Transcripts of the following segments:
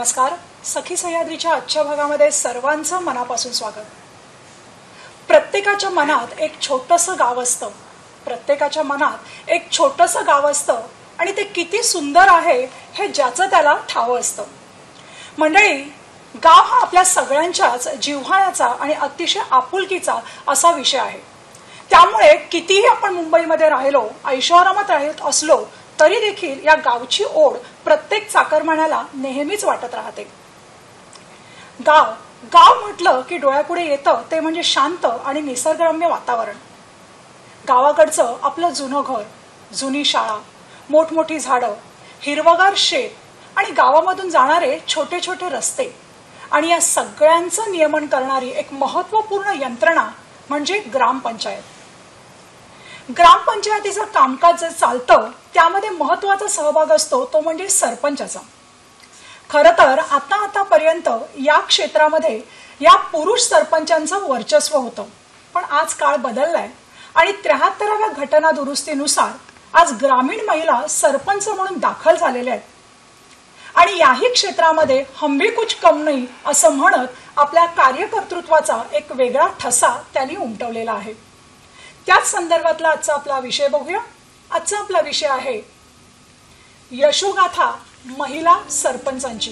नमस्कार. सखी सह्याद्रीच्या आजच्या भागामध्ये सर्वांचं मनापासून स्वागत. प्रत्येकाच्या मनात एक छोटंसं गाव असतं. प्रत्येकाच्या मनात एक छोटंसं गाव असतं आणि ते किती सुंदर आहे हे ज्याचं त्याला ठावं असतं. मंडळी, गाव हा आपल्या सगळ्यांच्याच जिव्हाळ्याचा आणि अतिशय आपुलकीचा असा विषय आहे. त्यामुळे कितीही आपण मुंबईमध्ये राहिलो, ऐशोआरामात राहत असलो तरी देखील या गावची ओढ प्रत्येक चाकरमान्याला नेहमीच वाटत राहते. गाव गाव म्हटलं की डोळ्यापुढे येतं ते म्हणजे शांत आणि निसर्गरम्य वातावरण. गावाकडचं आपलं जुनं घर, जुनी शाळा, मोठमोठी झाडं, हिरवगार शेत आणि गावामधून जाणारे छोटे छोटे रस्ते आणि या सगळ्यांचं नियमन करणारी एक महत्त्वपूर्ण यंत्रणा म्हणजे ग्रामपंचायत. ग्रामपंचायतीचं कामकाज जे चालतं त्यामध्ये महत्त्वाचा सहभाग असतो तो म्हणजे सरपंचाचा. खरं तर आतापर्यंत या क्षेत्रामध्ये या पुरुष सरपंचांचं वर्चस्व होतं. पण आज काळ बदललाय आणि 73व्या घटना दुरुस्तीनुसार आज ग्रामीण महिला सरपंच म्हणून दाखल झालेल्या आहेत आणि याही क्षेत्रामध्ये हम भी कुछ कम नहीं असं म्हणत आपल्या कार्यकर्तृत्वाचा एक वेगळा ठसा त्यांनी उमटवलेला आहे. त्याच संदर्भातला आजचा आपला विषय बघूया. आजचा आपला विषय आहे यशोगाथा महिला सरपंचांची.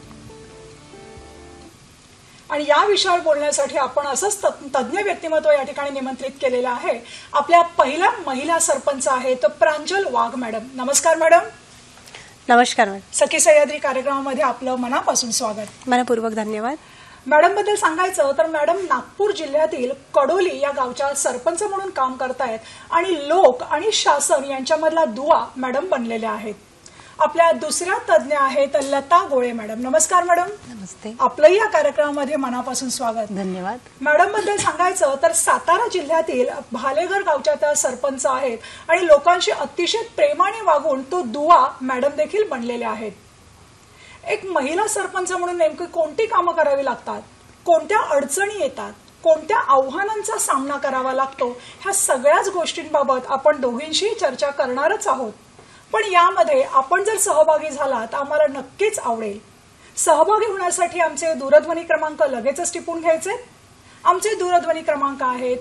आणि या विषयावर बोलण्यासाठी आपण असंच तज्ञ व्यक्तिमत्व या ठिकाणी निमंत्रित केलेलं आहे. आपल्या पहिल्या महिला सरपंच आहेत प्रांजल वाघ मॅडम. नमस्कार मॅडम. नमस्कार मॅडम. सखी सह्याद्री कार्यक्रमामध्ये आपलं मनापासून स्वागत. मनपूर्वक धन्यवाद. मॅडम बद्दल सांगायचं तर मॅडम नागपूर जिल्ह्यातील कडोली या गावच्या सरपंच म्हणून काम करतायत आणि लोक आणि शासन यांच्यामधला दुवा मॅडम बनलेल्या आहेत. आपल्या दुसऱ्या तज्ञ आहेत लता गोळे मॅडम. नमस्कार मॅडम. नमस्ते. आपलंही या कार्यक्रमामध्ये मनापासून स्वागत. धन्यवाद. मॅडम बद्दल सांगायचं तर सातारा जिल्ह्यातील भालेघर गावच्या त्या सरपंच आहेत आणि लोकांशी अतिशय प्रेमाने वागून तो दुवा मॅडम देखील बनलेले आहेत. एक महिला सरपंच म्हणून नेमकी कोणती कामं करावी लागतात, कोणत्या अडचणी येतात, कोणत्या आव्हानांचा सामना करावा लागतो, ह्या सगळ्याच गोष्टींबाबत आपण दोघींशी चर्चा करणारच आहोत. पण यामध्ये आपण जर सहभागी झालात आम्हाला नक्कीच आवडेल. सहभागी होण्यासाठी आमचे दूरध्वनी क्रमांक लगेचच टिपून घ्यायचे. आमचे दूरध्वनी क्रमांक आहेत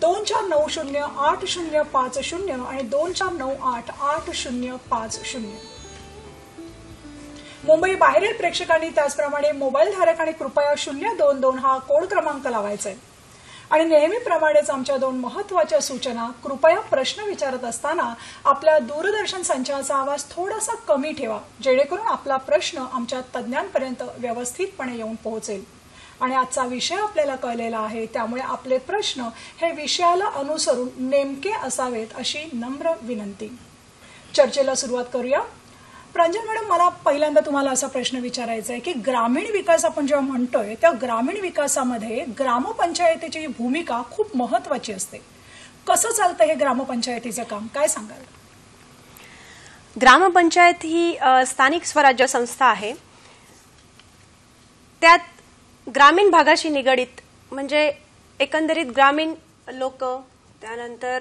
24908050 आणि 24988050. मुंबई बाहेरील प्रेक्षकांनी त्याचप्रमाणे मोबाईल धारकांनी कृपया 022 हा कोड क्रमांक लावायचा आहे. आणि नेहमीप्रमाणेच आमच्या दोन महत्त्वाच्या सूचना. कृपया प्रश्न विचारत असताना आपल्या दूरदर्शन संचाचा आवाज थोडासा कमी ठेवा जेणेकरून आपला प्रश्न आमच्या तज्ज्ञांपर्यंत व्यवस्थितपणे येऊन पोहोचेल. आणि आजचा विषय आपल्याला कळलेला आहे त्यामुळे आपले प्रश्न हे विषयाला अनुसरून नेमके असावेत अशी नम्र विनंती. चर्चेला सुरुवात करूया. प्रांजल मॅडम, मला पहिल्यांदा तुम्हाला असा प्रश्न विचारायचा आहे की ग्रामीण विकास आपण जेव्हा म्हणतोय त्या ग्रामीण विकासामध्ये ग्रामपंचायतीची भूमिका खूप महत्वाची असते. कसं चालतं हे ग्रामपंचायतीचं काम, काय सांगाल? ग्रामपंचायत ही स्थानिक स्वराज्य संस्था आहे. त्यात ग्रामीण भागाशी निगडित म्हणजे एकंदरीत ग्रामीण लोक, त्यानंतर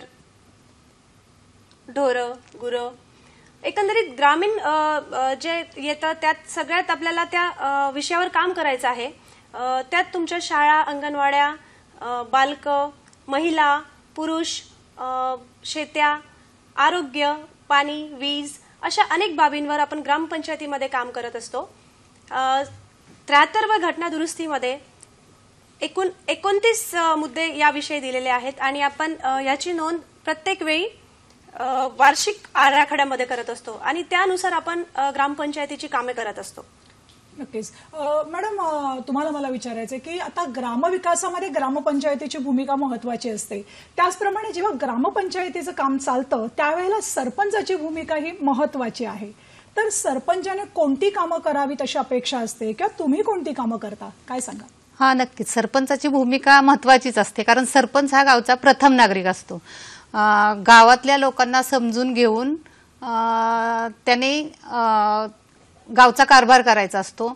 ढोरं गुरं, एकंदरीत ग्रामीण जे येतं त्यात सगळ्यात आपल्याला त्या विषयावर काम करायचं आहे. त्यात तुमच्या शाळा, अंगणवाड्या, बालक, महिला, पुरुष, शेत्या, आरोग्य, पाणी, वीज अशा अनेक बाबींवर आपण ग्रामपंचायतीमध्ये काम करत असतो. 73व्या घटना दुरुस्तीमध्ये एकूण 29 मुद्दे याविषयी दिलेले आहेत आणि आपण याची नोंद प्रत्येक वेळी वार्षिक आराखड्यामध्ये करत असतो आणि त्यानुसार आपण ग्रामपंचायतीची कामे करत असतो. नक्कीच. मॅडम, तुम्हाला मला विचारायचं की आता ग्रामविकासामध्ये ग्रामपंचायतीची भूमिका महत्वाची असते. त्याचप्रमाणे जेव्हा ग्रामपंचायतीचं काम चालतं त्यावेळेला सरपंचाची भूमिका ही महत्वाची आहे. तर सरपंचाने कोणती कामं करावीत अशी अपेक्षा असते किंवा तुम्ही कोणती कामं करता, काय सांगा? हा, नक्कीच. सरपंचाची भूमिका महत्वाचीच असते कारण सरपंच हा गावचा प्रथम नागरिक असतो. गावातल्या लोकांना समजून घेऊन त्याने गावचा कारभार करायचा असतो.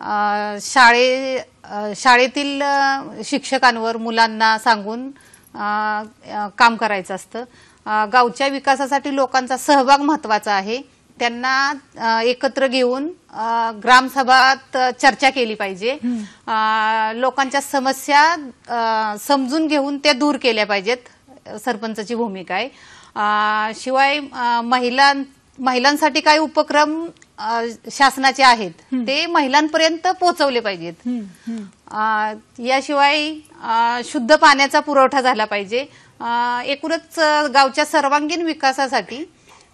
शाळेतील शिक्षकांवर मुलांना सांगून काम करायचं असतं. गावच्या विकासासाठी लोकांचा सहभाग महत्वाचा आहे. त्यांना एकत्र घेऊन ग्रामसभात चर्चा केली पाहिजे. लोकांच्या समस्या समजून घेऊन त्या दूर केल्या पाहिजेत. सरपंचाची भूमिका आहे. शिवाय महिलांसाठी काही उपक्रम शासनाचे आहेत ते महिलांपर्यंत पोहोचवले पाहिजेत. याशिवाय शुद्ध पाण्याचा पुरवठा झाला पाहिजे. एकूणच गावच्या सर्वांगीण विकासासाठी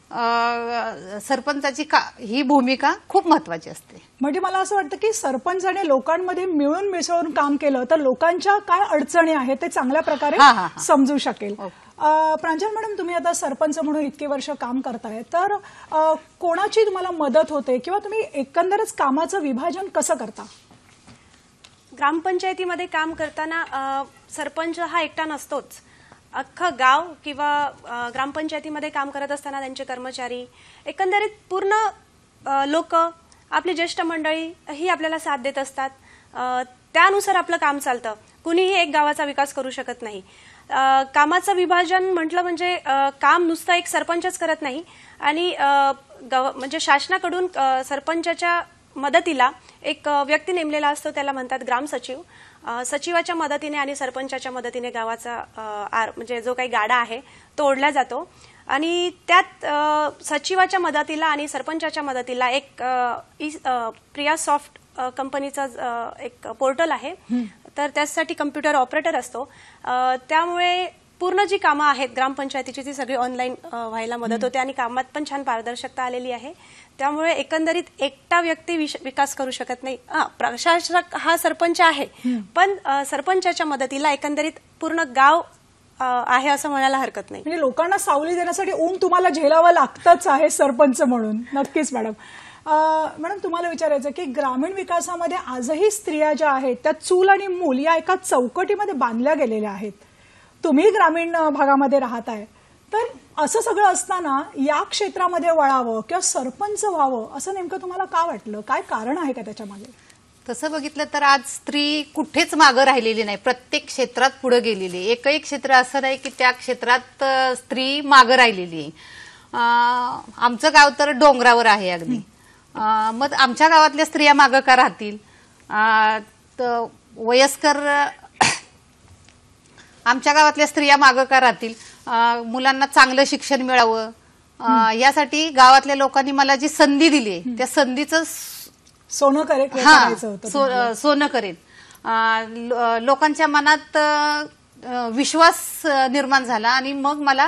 सरपंचाची ही भूमिका खूप महत्वाची असते. म्हणजे मला असं वाटतं की सरपंचाने लोकांमध्ये मिळून मिसळून काम केलं तर लोकांच्या काय अडचणी आहेत ते चांगल्या प्रकारे समजू शकेल. प्रांजल मॅडम, तुम्ही आता सरपंच म्हणून इतकी वर्ष काम करताय, तर कोणाची तुम्हाला मदत होते किंवा तुम्ही एकंदरच कामाचं विभाजन कसं करता? ग्रामपंचायतीमध्ये काम करताना सरपंच हा एकटा नसतोच. अख्खं गाव किंवा ग्रामपंचायतीमध्ये काम करत असताना त्यांचे कर्मचारी, एकंदरीत पूर्ण लोक, आपली ज्येष्ठ मंडळी ही आपल्याला साथ देत असतात. त्यानुसार आपलं काम चालतं. कुणीही एक गावाचा विकास करू शकत नाही. कामाचं विभाजन म्हटलं म्हणजे काम नुसतं एक सरपंचच करत नाही आणि म्हणजे शासनाकडून सरपंचाच्या मदतीला एक व्यक्ती नेमलेला असतो, त्याला म्हणतात ग्रामसचिव. सचिवाच्या मदतीने आणि सरपंचाच्या मदतीने गावाचा म्हणजे जो काही गाडा आहे तो ओढला जातो आणि त्यात सचिवाच्या मदतीला आणि सरपंचाच्या मदतीला एक प्रिया सॉफ्ट कंपनीचा एक पोर्टल आहे, तर त्यासाठी कम्प्युटर ऑपरेटर असतो. त्यामुळे पूर्ण जी कामं आहेत ग्रामपंचायतीची ती सगळी ऑनलाईन व्हायला मदत होते आणि कामात पण छान पारदर्शकता आलेली आहे. त्यामुळे एकंदरीत एकटा व्यक्ती विकास करू शकत नाही. प्रशासक हा सरपंच आहे, पण सरपंचाच्या मदतीला एकंदरीत पूर्ण गाव आहे असं म्हणायला हरकत नाही. म्हणजे लोकांना सावली देण्यासाठी ऊन तुम्हाला झेलावं लागतंच आहे सरपंच म्हणून. नक्कीच मॅडम. मॅडम, तुम्हाला विचारायचं की ग्रामीण विकासामध्ये आजही स्त्रिया ज्या आहेत त्या चूल आणि मूल या एका चौकटीमध्ये बांधल्या गेलेल्या आहेत. तुम्ही ग्रामीण भागामध्ये राहताय, तर असं सगळं असताना या क्षेत्रामध्ये वळावं किंवा सरपंच व्हावं असं नेमकं तुम्हाला का वाटलं? काय कारण आहे का त्याच्यामागे? तसं बघितलं तर आज स्त्री कुठेच मागं राहिलेली नाही. प्रत्येक क्षेत्रात पुढे गेलेली आहे. एकही क्षेत्र असं नाही की त्या क्षेत्रात स्त्री मागं राहिलेली आहे. आमचं गाव तर डोंगरावर आहे अगदी. मग आमच्या गावातल्या स्त्रिया मागं का राहतील? वयस्कर आमच्या गावातल्या स्त्रिया मागं का राहतील? मुलांना चांगलं शिक्षण मिळावं यासाठी गावातल्या लोकांनी मला जी संधी दिली त्या संधीचं सोनं करायचं होतं. सोनं करेन. लोकांच्या मनात विश्वास निर्माण झाला आणि मग मला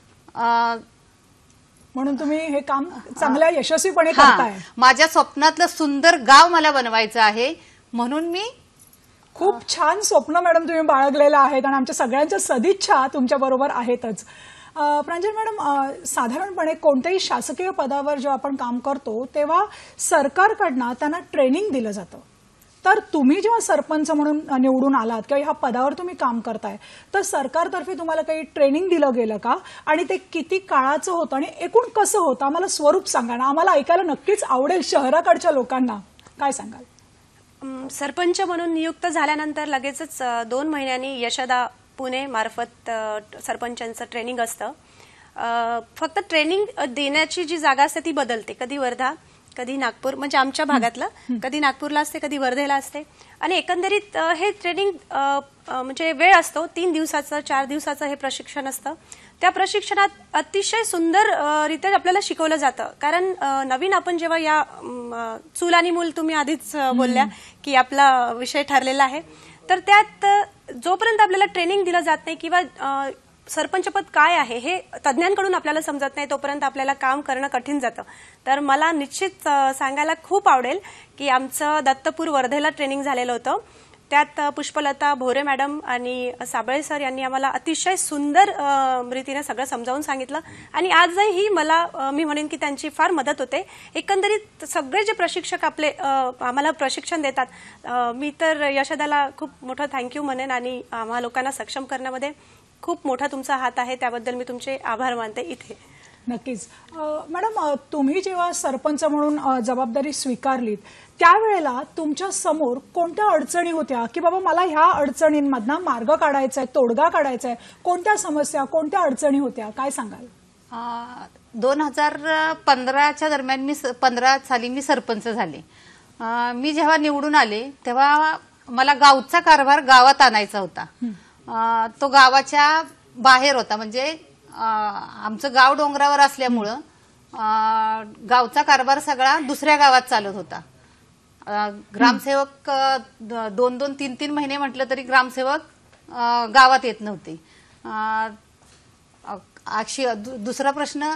म्हणून तुम्ही हे काम चांगल्या यशस्वीपणे करताय. माझ्या स्वप्नातलं सुंदर गाव मला बनवायचं आहे म्हणून मी खूप छान स्वप्न मॅडम तुम्ही बाळगलेलं आहेत आणि आमच्या सगळ्यांच्या सदिच्छा तुमच्या बरोबर आहेतच. प्रांजल मॅडम, साधारणपणे कोणत्याही शासकीय पदावर जेव्हा आपण काम करतो तेव्हा सरकारकडनं त्यांना ट्रेनिंग दिलं जातं. तर तुम्ही जेव्हा सरपंच म्हणून निवडून आलात किंवा ह्या पदावर तुम्ही काम करताय, तर सरकारतर्फे तुम्हाला काही ट्रेनिंग दिलं गेलं का? आणि ते किती काळाचं होतं आणि एकूण कसं होतं? आम्हाला स्वरूप सांगा ना, आम्हाला ऐकायला नक्कीच आवडेल. शहराकडच्या लोकांना काय सांगाल? सरपंच म्हणून नियुक्त झाल्यानंतर लगेचच 2 महिन्यांनी यशदा पुणे मार्फत सरपंचांचं ट्रेनिंग असतं. फक्त ट्रेनिंग देण्याची जी जागा असते ती बदलते. कधी वर्धा, कधी नागपूर, म्हणजे आमच्या भागातलं कधी नागपूरला असते, कधी वर्धेला असते. आणि एकंदरीत हे ट्रेनिंग म्हणजे वेळ असतो 3 दिवसाचं 4 दिवसाचं हे प्रशिक्षण असतं. त्या प्रशिक्षणात अतिशय सुंदर रीत्या आपल्याला शिकवलं जातं. कारण नवीन आपण जेव्हा या चूल आणि मूल तुम्ही आधीच बोलल्या की आपला विषय ठरलेला आहे, तर त्यात जोपर्यंत आपल्याला ट्रेनिंग दिलं जात नाही किंवा सरपंचपद काय आहे हे तज्ज्ञांकडून आपल्याला समजत नाही, तोपर्यंत आपल्याला काम करणं कठीण जातं. तर मला निश्चित सांगायला खूप आवडेल की आमचं दत्तपूर वर्धेला ट्रेनिंग झालेलं होतं. त्यात पुष्पलता भोरे मॅडम आणि साबळे सर यांनी आम्हाला अतिशय सुंदर रीतीने सगळं समजावून सांगितलं आणि आजही मी म्हणेन की त्यांची फार मदत होते. एकंदरीत सगळे जे प्रशिक्षक आपले आम्हाला प्रशिक्षण देतात, मी तर यशदाला खूप मोठं थँक्यू म्हणेन आणि आम्हा लोकांना सक्षम करण्यामध्ये खूप मोठा तुमचा हात आहे. त्याबद्दल मी तुमचे आभार मानते इथे. नक्कीच. मॅडम, तुम्ही जेव्हा सरपंच म्हणून जबाबदारी स्वीकारलीत त्यावेळेला तुमच्या समोर कोणत्या अडचणी होत्या की बाबा मला ह्या अडचणींमधनं मार्ग काढायचा आहे, तोडगा काढायचा आहे? कोणत्या समस्या, कोणत्या अडचणी होत्या? काय सांगाल? 2015च्या दरम्यान 15 साली मी सरपंच झाले. मी जेव्हा निवडून आले तेव्हा मला गावचा कारभार गावात आणायचा होता. तो गावाच्या बाहेर होता, म्हणजे आमचं गाव डोंगरावर असल्यामुळं गावचा कारभार सगळा दुसऱ्या गावात चालत होता. ग्रामसेवक 2-2, 3-3 महिने म्हटलं तरी ग्रामसेवक गावात येत नव्हते. दुसरा प्रश्न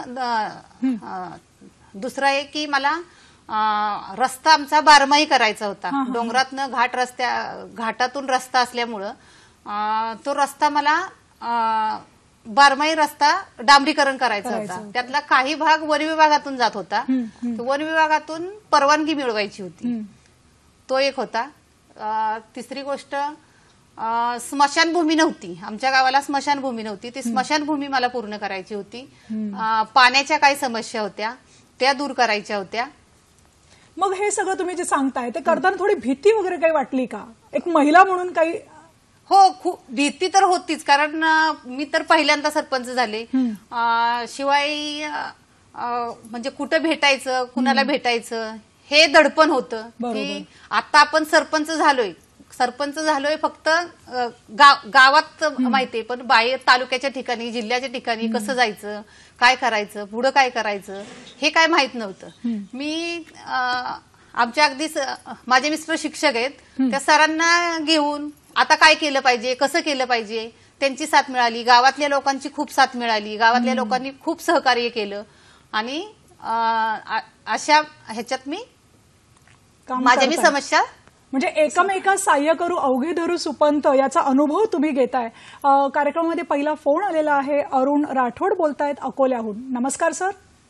दुसरा आहे की मला रस्ता आमचा बारमाही करायचा होता. डोंगरातनं घाटातून रस्ता असल्यामुळं तो रस्ता मला बारमाही रस्ता डांबरीकरण करायचा होता. त्यातला काही भाग वन विभागातून जात होता. वन विभागातून परवानगी मिळवायची होती, तो एक होता. तिसरी गोष्ट, स्मशानभूमी नव्हती आमच्या गावाला. स्मशानभूमी नव्हती, ती स्मशानभूमी मला पूर्ण करायची होती. पाण्याच्या काही समस्या होत्या त्या दूर करायच्या होत्या. मग हे सगळं तुम्ही जे सांगताय ते करताना थोडी भीती वगैरे काही वाटली का, एक महिला म्हणून काही? हो, खूप भीती तर होतीच, कारण मी तर पहिल्यांदा सरपंच झाले. शिवाय म्हणजे कुठं भेटायचं, कुणाला भेटायचं हे दडपण होतं की आता आपण सरपंच झालोय फक्त गावात माहितीये, पण बाहेर तालुक्याच्या ठिकाणी, जिल्ह्याच्या ठिकाणी कसं जायचं, काय करायचं, पुढं काय करायचं हे काय माहित नव्हतं. मी आमच्या अगदी माझे मिस्टर शिक्षक आहेत, त्या सरांना घेऊन आता काय केलं पाहिजे, कसं केलं पाहिजे, त्यांची साथ मिळाली. गावातल्या लोकांची खूप साथ मिळाली. गावातल्या लोकांनी खूप सहकार्य केलं आणि अशा ह्याच्यात मी माझ्या समस्या म्हणजे एकमेका सहाय्य करू अवघे धरू सुपंत याचा अनुभव तुम्ही घेताय. कार्यक्रमामध्ये पहिला फोन आलेला आहे. अरुण राठोड बोलतायत अकोल्याहून. नमस्कार सर.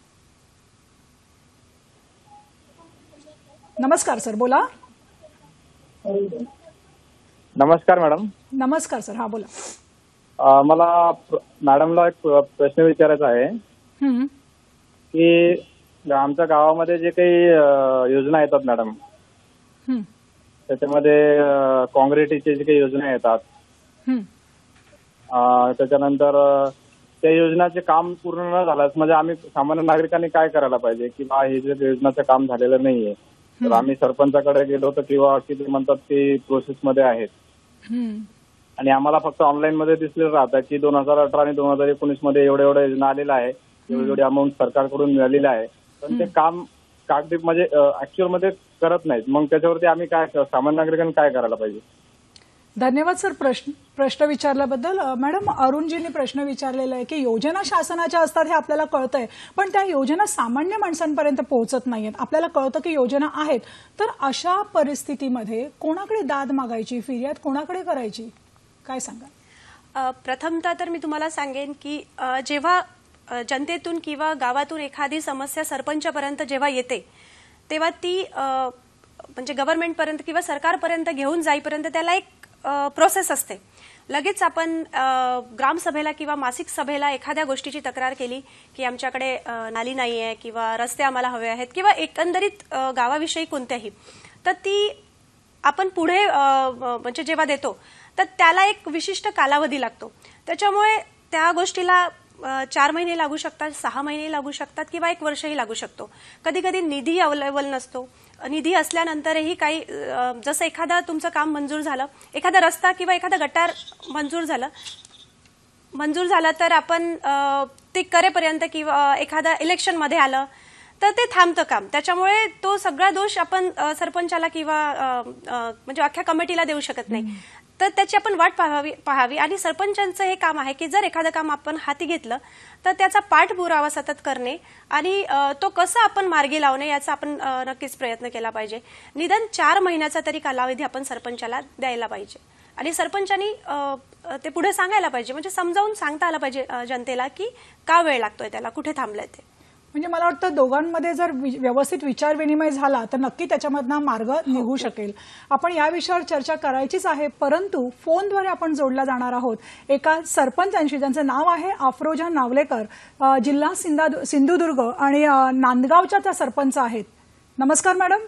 नमस्कार सर, बोला. नमस्कार मॅडम. नमस्कार सर, हा बोला. मला मॅडमला एक प्रश्न विचारायचा आहे की आमच्या गावामध्ये जे काही योजना येतात मॅडम, त्याच्यामध्ये काँक्रिटीचे जे काही योजना येतात, त्याच्यानंतर त्या योजनाचे काम पूर्ण न झाल्यास म्हणजे आम्ही सामान्य नागरिकांनी काय करायला पाहिजे की बा हे जे योजनाचं काम झालेलं नाहीये, तर आम्ही सरपंचाकडे गेलो तर किंवा किती म्हणतात ते प्रोसेसमध्ये आहेत आणि आम्हाला फक्त ऑनलाईन मध्ये दिसलेलं राहतं की 2018 आणि 2019 मध्ये एवढ्या योजना आलेला आहे, एवढी अमाऊंट सरकारकडून मिळालेली आहे, पण ते काम कागदी म्हणजे ऍक्च्युअल मध्ये करत नाहीत. मग त्याच्यावरती आम्ही काय सामान्य नागरिकांनी काय करायला पाहिजे? धन्यवाद सर प्रश्न विचारल्याबद्दल. मॅडम, अरुणजींनी प्रश्न विचारलेला आहे की योजना शासनाच्या असतात हे आपल्याला कळतंय, पण त्या योजना सामान्य माणसांपर्यंत पोहोचत नाहीयेत. आपल्याला कळतं की योजना आहेत, तर अशा परिस्थितीमध्ये कोणाकडे दाद मागायची, फिर्याद कोणाकडे करायची, काय सांगा? प्रथमतः तर मी तुम्हाला सांगेन की जेव्हा जनतेतून किंवा गावातून एखादी समस्या सरपंचापर्यंत जेव्हा येते तेव्हा ती म्हणजे गव्हर्नमेंटपर्यंत किंवा सरकारपर्यंत घेऊन जाईपर्यंत त्याला एक प्रोसेस असते. लगेच आपण ग्रामसभेला किंवा मासिक सभेला एखाद्या गोष्टीची तक्रार केली की आमच्याकडे नाली नाही आहे किंवा रस्ते आम्हाला हवे आहेत किंवा एकंदरीत गावाविषयी कोणत्याही, तर ती आपण पुढे म्हणजे जेव्हा देतो तर त्याला एक विशिष्ट कालावधी लागतो. त्याच्यामुळे त्या गोष्टीला 4 महिने लागू शकतात, 6 महिने लागू शकतात किंवा 1 वर्षही लागू शकतो. कधी कधी निधी अवेलेबल नसतो. निधी असल्यानंतरही काही जसं एखादा तुमचं काम मंजूर झालं, एखादा रस्ता किंवा एखादा गटार मंजूर झालं तर आपण ते करेपर्यंत किंवा एखादा इलेक्शनमध्ये आलं तर ते थांबतं काम. त्याच्यामुळे तो सगळा दोष आपण सरपंचाला किंवा म्हणजे अख्ख्या कमिटीला देऊ शकत नाही. तर त्याची आपण वाट पाहावी आणि सरपंचांचं हे काम आहे की जर एखादं काम आपण हाती घेतलं तर त्याचा पाठपुरावा सतत करणे आणि तो कसं आपण मार्गी लावणे याचा आपण नक्कीच प्रयत्न केला पाहिजे. निदान 4 महिन्याचा तरी कालावधी आपण सरपंचाला द्यायला पाहिजे आणि सरपंचांनी ते पुढे सांगायला पाहिजे, म्हणजे समजावून सांगता आलं पाहिजे जनतेला की का वेळ लागतोय, त्याला कुठे थांबलंय ते. म्हणजे मला वाटतं दोघांमध्ये जर व्यवस्थित विचार विनिमय झाला तर नक्की त्याच्यामधनं मार्ग निघू शकेल. आपण या विषयावर चर्चा करायचीच आहे, परंतु फोनद्वारे आपण जोडला जाणार आहोत एका सरपंचांशी ज्यांचं नाव आहे अफरोजा नावलेकर, जिल्हा सिंधुदुर्ग आणि नांदगावच्या त्या सरपंच आहेत. नमस्कार मॅडम.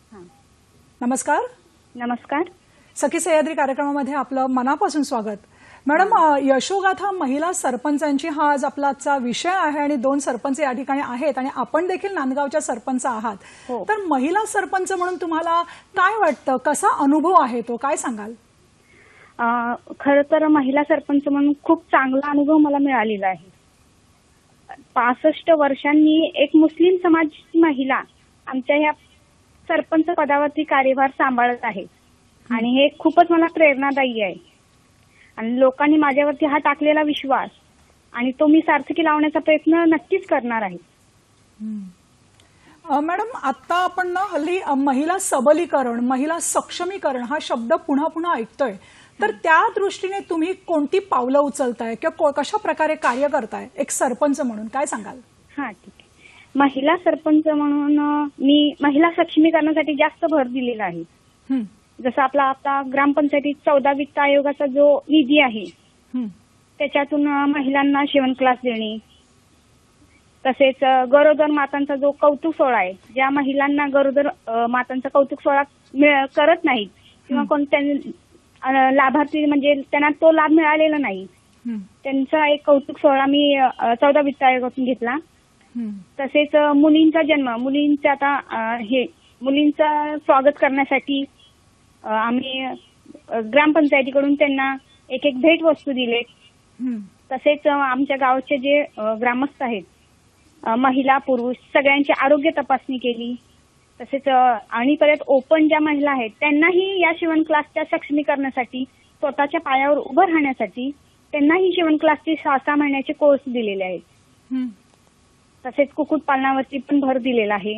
नमस्कार. नमस्कार. सखी सह्याद्री कार्यक्रमामध्ये आपलं मनापासून स्वागत. मॅडम, यशोगाथा महिला सरपंचांची हा आज आपला आजचा विषय आहे आणि 2 सरपंच या ठिकाणी आहेत आणि आपण देखील नांदगावच्या सरपंच आहात. तर महिला सरपंच म्हणून तुम्हाला काय वाटतं, कसा अनुभव आहे तो, काय सांगाल? खरं तर महिला सरपंच म्हणून खूप चांगला अनुभव मला मिळालेला आहे. 65 वर्षांनी एक मुस्लिम समाजाची महिला आमच्या ह्या सरपंच पदावरती कार्यभार सांभाळत आहे आणि हे खूपच मला प्रेरणादायी आहे. आणि लोकांनी माझ्यावरती हा टाकलेला विश्वास आणि तो मी सार्थकी लावण्याचा प्रयत्न नक्कीच करणार आहे. मॅडम, आता आपण ना हल्ली महिला सबलीकरण, महिला सक्षमीकरण हा शब्द पुन्हा पुन्हा ऐकतोय. तर त्या दृष्टीने तुम्ही कोणती पावलं उचलताय किंवा कशा प्रकारे कार्य करताय एक सरपंच म्हणून, काय सांगाल? हा, ठीक आहे. महिला सरपंच म्हणून मी महिला सक्षमीकरणासाठी जास्त भर दिलेला आहे. जसं आपला आता ग्रामपंचायतीत 14 वित्त आयोगाचा जो निधी आहे त्याच्यातून महिलांना शिवण क्लास देणे, तसेच गरोदर मातांचा जो कौतुक सोहळा आहे, ज्या महिलांना गरोदर मातांचा कौतुक सोहळा करत नाहीत किंवा कोणत्या लाभार्थी म्हणजे त्यांना तो लाभ मिळालेला नाही, त्यांचा एक कौतुक सोहळा मी 14 वित्त आयोगातून घेतला. तसेच मुलींचा जन्म, मुलींचा आता मुलींचं स्वागत करण्यासाठी आम्ही ग्रामपंचायतीकडून त्यांना एक भेट वस्तू दिले. तसेच आमच्या गावचे जे ग्रामस्थ आहेत, महिला पुरुष सगळ्यांची आरोग्य तपासणी केली. तसेच आणि परत ओपन ज्या महिला आहेत त्यांनाही या शिवण क्लासच्या सक्षमीकरणासाठी, स्वतःच्या पायावर उभं राहण्यासाठी त्यांनाही शिवण क्लासचे 6 महिन्याचे कोर्स दिलेले आहेत. तसेच कुक्कुटपालनावरती पण भर दिलेला आहे.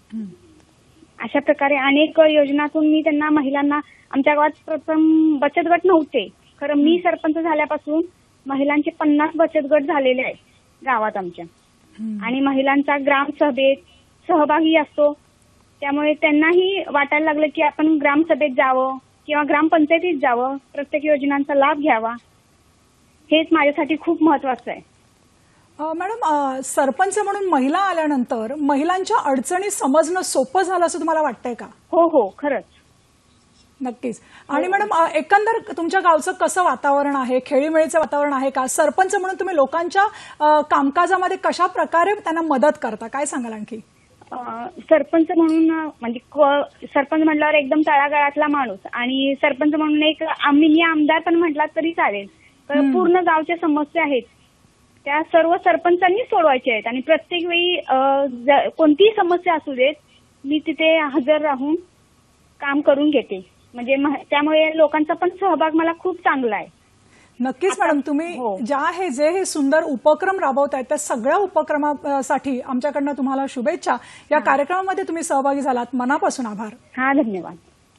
अशा प्रकारे अनेक योजनातून मी त्यांना महिलांना, आमच्या गावात प्रथम बचत गट नव्हते, खरं मी सरपंच झाल्यापासून महिलांचे 50 बचत गट झालेले आहेत गावात आमच्या. आणि महिलांचा ग्रामसभेत सहभागी असतो, त्यामुळे त्यांनाही वाटायला लागलं की आपण ग्रामसभेत जावं किंवा ग्रामपंचायतीत जावं, प्रत्येक योजनांचा लाभ घ्यावा. हेच माझ्यासाठी खूप महत्वाचं आहे. मॅडम, सरपंच म्हणून महिला आल्यानंतर महिलांच्या अडचणी समजणं सोपं झालं असं तुम्हाला वाटतंय का? हो, खरंच. नक्कीच. आणि मॅडम, एकंदर तुमच्या गावचं कसं वातावरण आहे? खेळीमेळीचं वातावरण आहे का? सरपंच म्हणून तुम्ही लोकांच्या कामकाजामध्ये कशा प्रकारे त्यांना मदत करता, काय सांगाल आणखी? सरपंच म्हणून म्हणजे सरपंच म्हटल्यावर एकदम तळागाळातला माणूस, आणि सरपंच म्हणून एक मी आमदार पण म्हटला तरी चालेल. पूर्ण गावच्या समस्या आहेत त्या सर्व सरपंचांनी सोडवायच्या आहेत आणि प्रत्येक वेळी कोणतीही समस्या असू देत मी तिथे हजर राहून काम करून घेते. म्हणजे त्यामुळे लोकांचा पण सहभाग मला खूप चांगला आहे. नक्कीच मॅडम, तुम्ही जे हे सुंदर उपक्रम राबवतायत त्या सगळ्या उपक्रमासाठी आमच्याकडनं तुम्हाला शुभेच्छा. या कार्यक्रमामध्ये तुम्ही सहभागी झालात, मनापासून आभार. हा, धन्यवाद.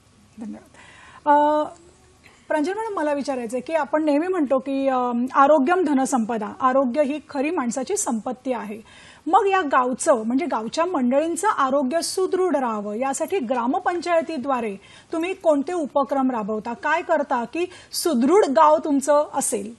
धन्यवाद. प्रांजल मॅडम, मला विचारायचं आहे की आपण नेहमी म्हणतो की आरोग्यम धनसंपदा, आरोग्य ही खरी माणसाची संपत्ती आहे. मग या गावचं म्हणजे गावच्या मंडळींचं आरोग्य सुदृढ राहावं यासाठी ग्रामपंचायतीद्वारे तुम्ही कोणते उपक्रम राबवता, काय करता की सुदृढ गाव तुमचं असेल?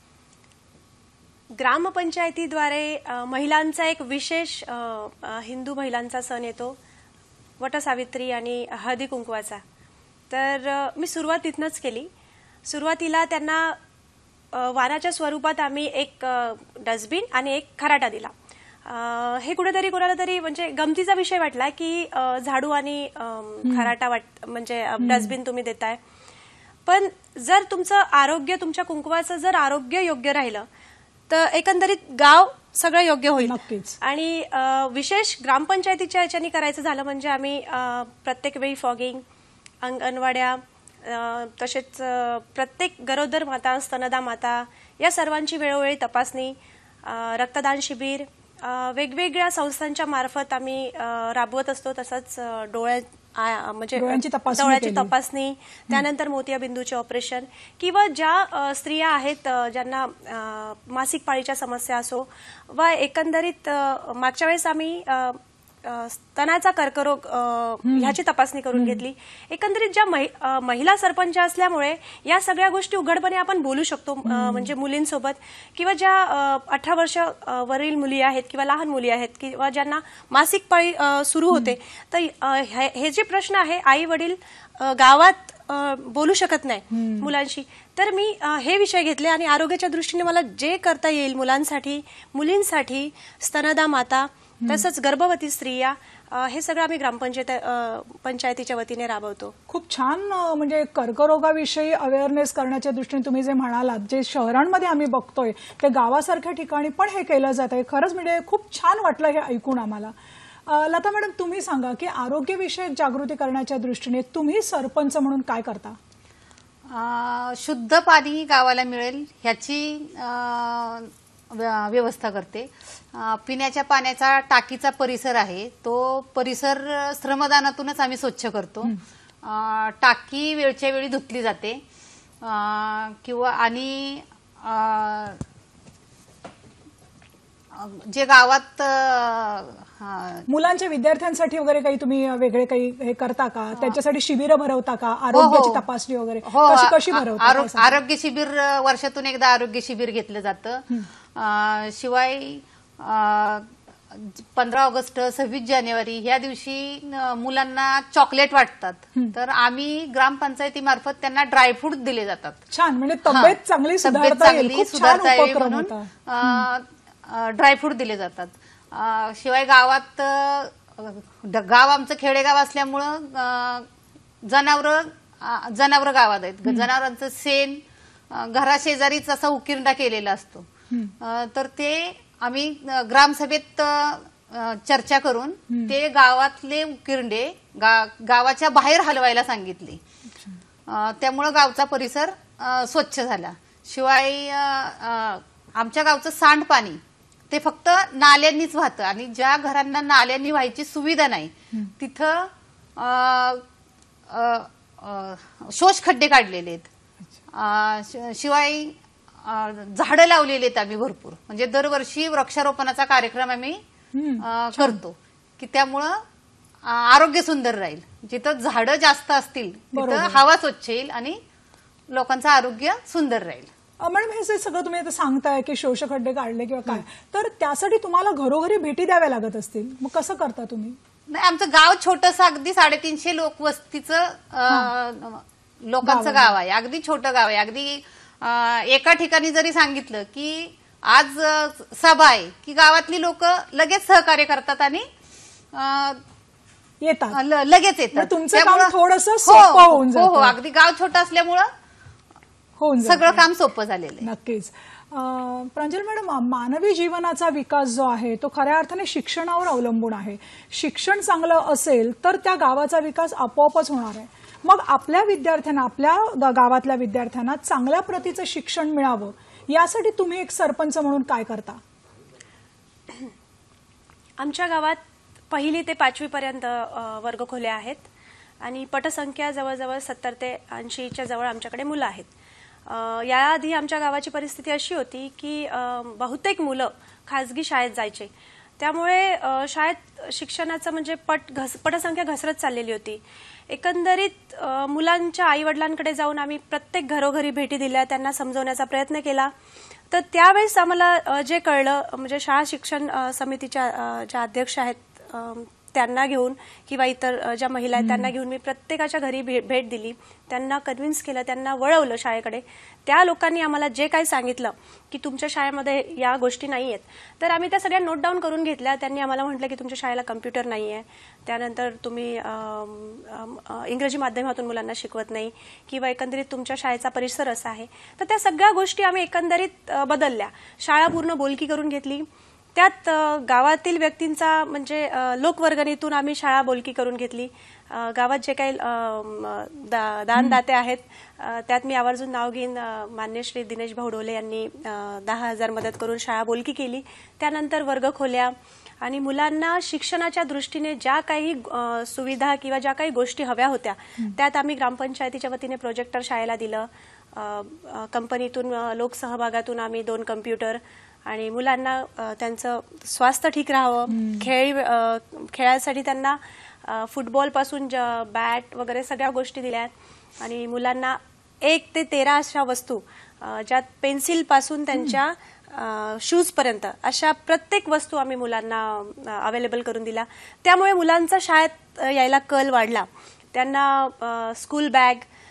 ग्रामपंचायतीद्वारे महिलांचा एक विशेष हिंदू महिलांचा सण येतो, वटसावित्री आणि हळदी कुंकवाचा. तर मी सुरुवात तिथनंच केली. सुरुवातीला त्यांना वाणाच्या स्वरूपात आम्ही एक डस्टबिन आणि एक खराटा दिला. हे कुठेतरी कोणाला तरी म्हणजे गमतीचा विषय वाटला की झाडू आणि खराटा म्हणजे डस्टबिन तुम्ही देताय, पण जर तुमचं आरोग्य, तुमच्या कुंकवाचं जर आरोग्य योग्य राहिलं तर एकंदरीत गाव सगळं योग्य होईल. आणि विशेष ग्रामपंचायतीच्या याच्यानी करायचं झालं म्हणजे आम्ही प्रत्येक वेळी फॉगिंग, अंगणवाड्या, तसेच प्रत्येक गरोदर माता, स्तनदा माता या सर्वांची वेळोवेळी तपासणी, रक्तदान शिबिर वेगवेगळ्या संस्थांच्या मार्फत आम्ही राबवत असतो. तसंच डोळ्याची तपासणी, त्यानंतर मोतियाबिंदूचे ऑपरेशन, किंवा ज्या स्त्रिया आहेत ज्यांना मासिक पाळीच्या समस्या असो वा एकंदरीत मागच्या वेळेस आम्ही स्तनाचा कर्करोग ह्याची तपासणी करून घेतली. एकंदरीत ज्या महिला सरपंच असल्यामुळे या सगळ्या गोष्टी उघडपणे आपण बोलू शकतो, म्हणजे मुलींसोबत किंवा ज्या 18 वर्ष वरील मुली आहेत किंवा लहान मुली आहेत किंवा ज्यांना मासिक पाळी सुरू होते, तर हे जे प्रश्न आहे आई वडील गावात बोलू शकत नाही मुलांशी, तर मी हे विषय घेतले आणि आरोग्याच्या दृष्टीने मला जे करता येईल मुलांसाठी, मुलींसाठी, स्तनदा माता तसंच गर्भवती स्त्रिया हे सगळं आम्ही पंचायतीच्या वतीने राबवतो. खूप छान. म्हणजे कर्करोगाविषयी अवेअरनेस करण्याच्या दृष्टीने तुम्ही जे म्हणालात, जे शहरांमध्ये आम्ही बघतोय ते गावासारख्या ठिकाणी पण हे केलं जात आहे. खरंच म्हणजे खूप छान वाटलं हे ऐकून आम्हाला. लता मॅडम, तुम्ही सांगा की आरोग्यविषयक जागृती करण्याच्या दृष्टीने तुम्ही सरपंच म्हणून काय करता? शुद्ध पाणी गावाला मिळेल ह्याची व्यवस्था करते. पिण्याच्या पाण्याचा टाकीचा परिसर आहे, तो परिसर श्रमदानातूनच आम्ही स्वच्छ करतो. टाकी वेळच्या वेळी धुतली जाते किंवा आणि जे गावात मुलांच्या विद्यार्थ्यांसाठी वगैरे काही तुम्ही वेगळे काही हे करता का? त्यांच्यासाठी शिबिरं भरवता का? आरोग्याची तपासणी वगैरे कशी भरवता? आरोग्य शिबिर वर्षातून एकदा आरोग्य शिबिर घेतलं जातं. शिवाय 15 ऑगस्ट 26 जानेवारी ह्या दिवशी मुलांना चॉकलेट वाटतात, तर आम्ही ग्रामपंचायतीमार्फत त्यांना ड्रायफ्रूट दिले जातात. छान. म्हणजे तब्येत चांगली सुधारता येईल म्हणून ड्रायफ्रूट दिले जातात. शिवाय गावात गाव आमचं खेडेगाव असल्यामुळं जनावर गावात आहेत. जनावरांचं शेण घराशेजारीच असा उकिरडा केलेला असतो, तर ते आम्ही ग्रामसभेत चर्चा करून ते गावातले उकिरडे गावाच्या बाहेर हलवायला सांगितले. त्यामुळं गावचा परिसर स्वच्छ झाला. शिवाय आमच्या गावचं सांडपाणी ते फक्त नाल्यांनीच वाहतं आणि ज्या घरांना नाल्यांनी व्हायची सुविधा नाही तिथं शोष खड्डे काढलेले आहेत. शिवाय झाडं लावलेली आहेत आम्ही भरपूर. म्हणजे दरवर्षी वृक्षारोपणाचा कार्यक्रम आम्ही करतो की त्यामुळं आरोग्य सुंदर राहील. जिथं झाडं जास्त असतील तिथं हवा स्वच्छ येईल आणि लोकांचं आरोग्य सुंदर राहील. मॅडम, हे सगळं तुम्ही आता सांगताय की शोषखड्डे काढले किंवा काय, तर त्यासाठी तुम्हाला घरोघरी भेटी द्याव्या लागत असतील, मग कसं करता तुम्ही? नाही, आमचं गाव छोटंसं अगदी 350 लोकवस्तीचं लोकांचं गाव आहे. अगदी छोटं गाव आहे. अगदी एका ठिकाणी जरी सांगितलं की आज सभा आहे की गावातली लोक लगेच सहकार्य करतात आणि येतात, लगेच येतात. तुमचं काम थोडंसं सोपं होऊन जातं. हो, अगदी गाव छोटं असल्यामुळं सगळं काम सोपं झालेलं आहे. नक्कीच. प्रांजल मॅडम, मानवी जीवनाचा विकास जो आहे तो खऱ्या अर्थाने शिक्षणावर अवलंबून आहे. शिक्षण चांगलं असेल तर त्या गावाचा विकास आपोआपच होणार आहे. मग आपल्या विद्यार्थ्यांना, आपल्या गावातल्या विद्यार्थ्यांना चांगल्या प्रतीचं शिक्षण मिळावं यासाठी तुम्ही एक सरपंच म्हणून काय करता? आमच्या गावात 1ली ते 5वी पर्यंत वर्गखोल्या आहेत आणि पटसंख्या जवळजवळ 70 ते 80च्या जवळ आमच्याकडे मुलं आहेत. याआधी आमच्या गावाची परिस्थिती अशी होती की बहुतेक मुलं खाजगी शाळेत जायचे, त्यामुळे शाळेत शिक्षणाचं म्हणजे पटसंख्या घसरत चाललेली होती. एकंदरीत मुलांच्या आईवडिलांकडे जाऊन आम्ही प्रत्येक घरोघरी भेटी दिल्या, त्यांना समजवण्याचा प्रयत्न केला. तर त्यावेळेस आम्हाला जे कळलं, म्हणजे शाळा शिक्षण समितीच्या ज्या अध्यक्ष आहेत त्यांना घेऊन किंवा इतर ज्या महिला आहेत त्यांना घेऊन मी प्रत्येकाच्या घरी भेट दिली, त्यांना कन्व्हिन्स केलं, त्यांना वळवलं शाळेकडे. त्या लोकांनी आम्हाला जे काही सांगितलं की तुमच्या शाळेमध्ये या गोष्टी नाही आहेत, तर आम्ही त्या सगळ्या नोट डाऊन करून घेतल्या. त्यांनी आम्हाला म्हटलं की तुमच्या शाळेला कम्प्युटर नाही आहे, त्यानंतर तुम्ही इंग्रजी माध्यमातून मुलांना शिकवत नाही किंवा एकंदरीत तुमच्या शाळेचा परिसर असा आहे. तर त्या सगळ्या गोष्टी आम्ही एकंदरीत बदलल्या. शाळा पूर्ण बोलकी करून घेतली. त्यात गावातील व्यक्तींचा म्हणजे लोकवर्गणीतून आम्ही शाळा बोलकी करून घेतली. गावात जे काही दानदाते आहेत त्यात मी आवर्जून नाव घेईन. मान्य श्री दिनेश भाऊ डोले यांनी 10,000 मदत करून शाळा बोलकी केली. त्यानंतर वर्ग खोल्या आणि मुलांना शिक्षणाच्या दृष्टीने ज्या काही सुविधा किंवा ज्या काही गोष्टी हव्या होत्या त्यात आम्ही ग्रामपंचायतीच्या वतीने प्रोजेक्टर शाळेला दिलं. कंपनीतून लोकसहभागातून आम्ही 2 कम्प्युटर आणि मुलांना त्यांचं स्वास्थ्य ठीक राहावं, खेळासाठी त्यांना फुटबॉल पासून बॅट वगैरे सगळ्या गोष्टी दिल्या. आणि मुलांना 1 ते 13 अशा वस्तू ज्यात पेन्सिल पासून त्यांच्या शूज पर्यंत अशा प्रत्येक वस्तू आम्ही मुलांना अवेलेबल करून दिल्या. त्यामुळे मुलांचा शाळेत यायला कल वाढला. त्यांना स्कूल बॅग,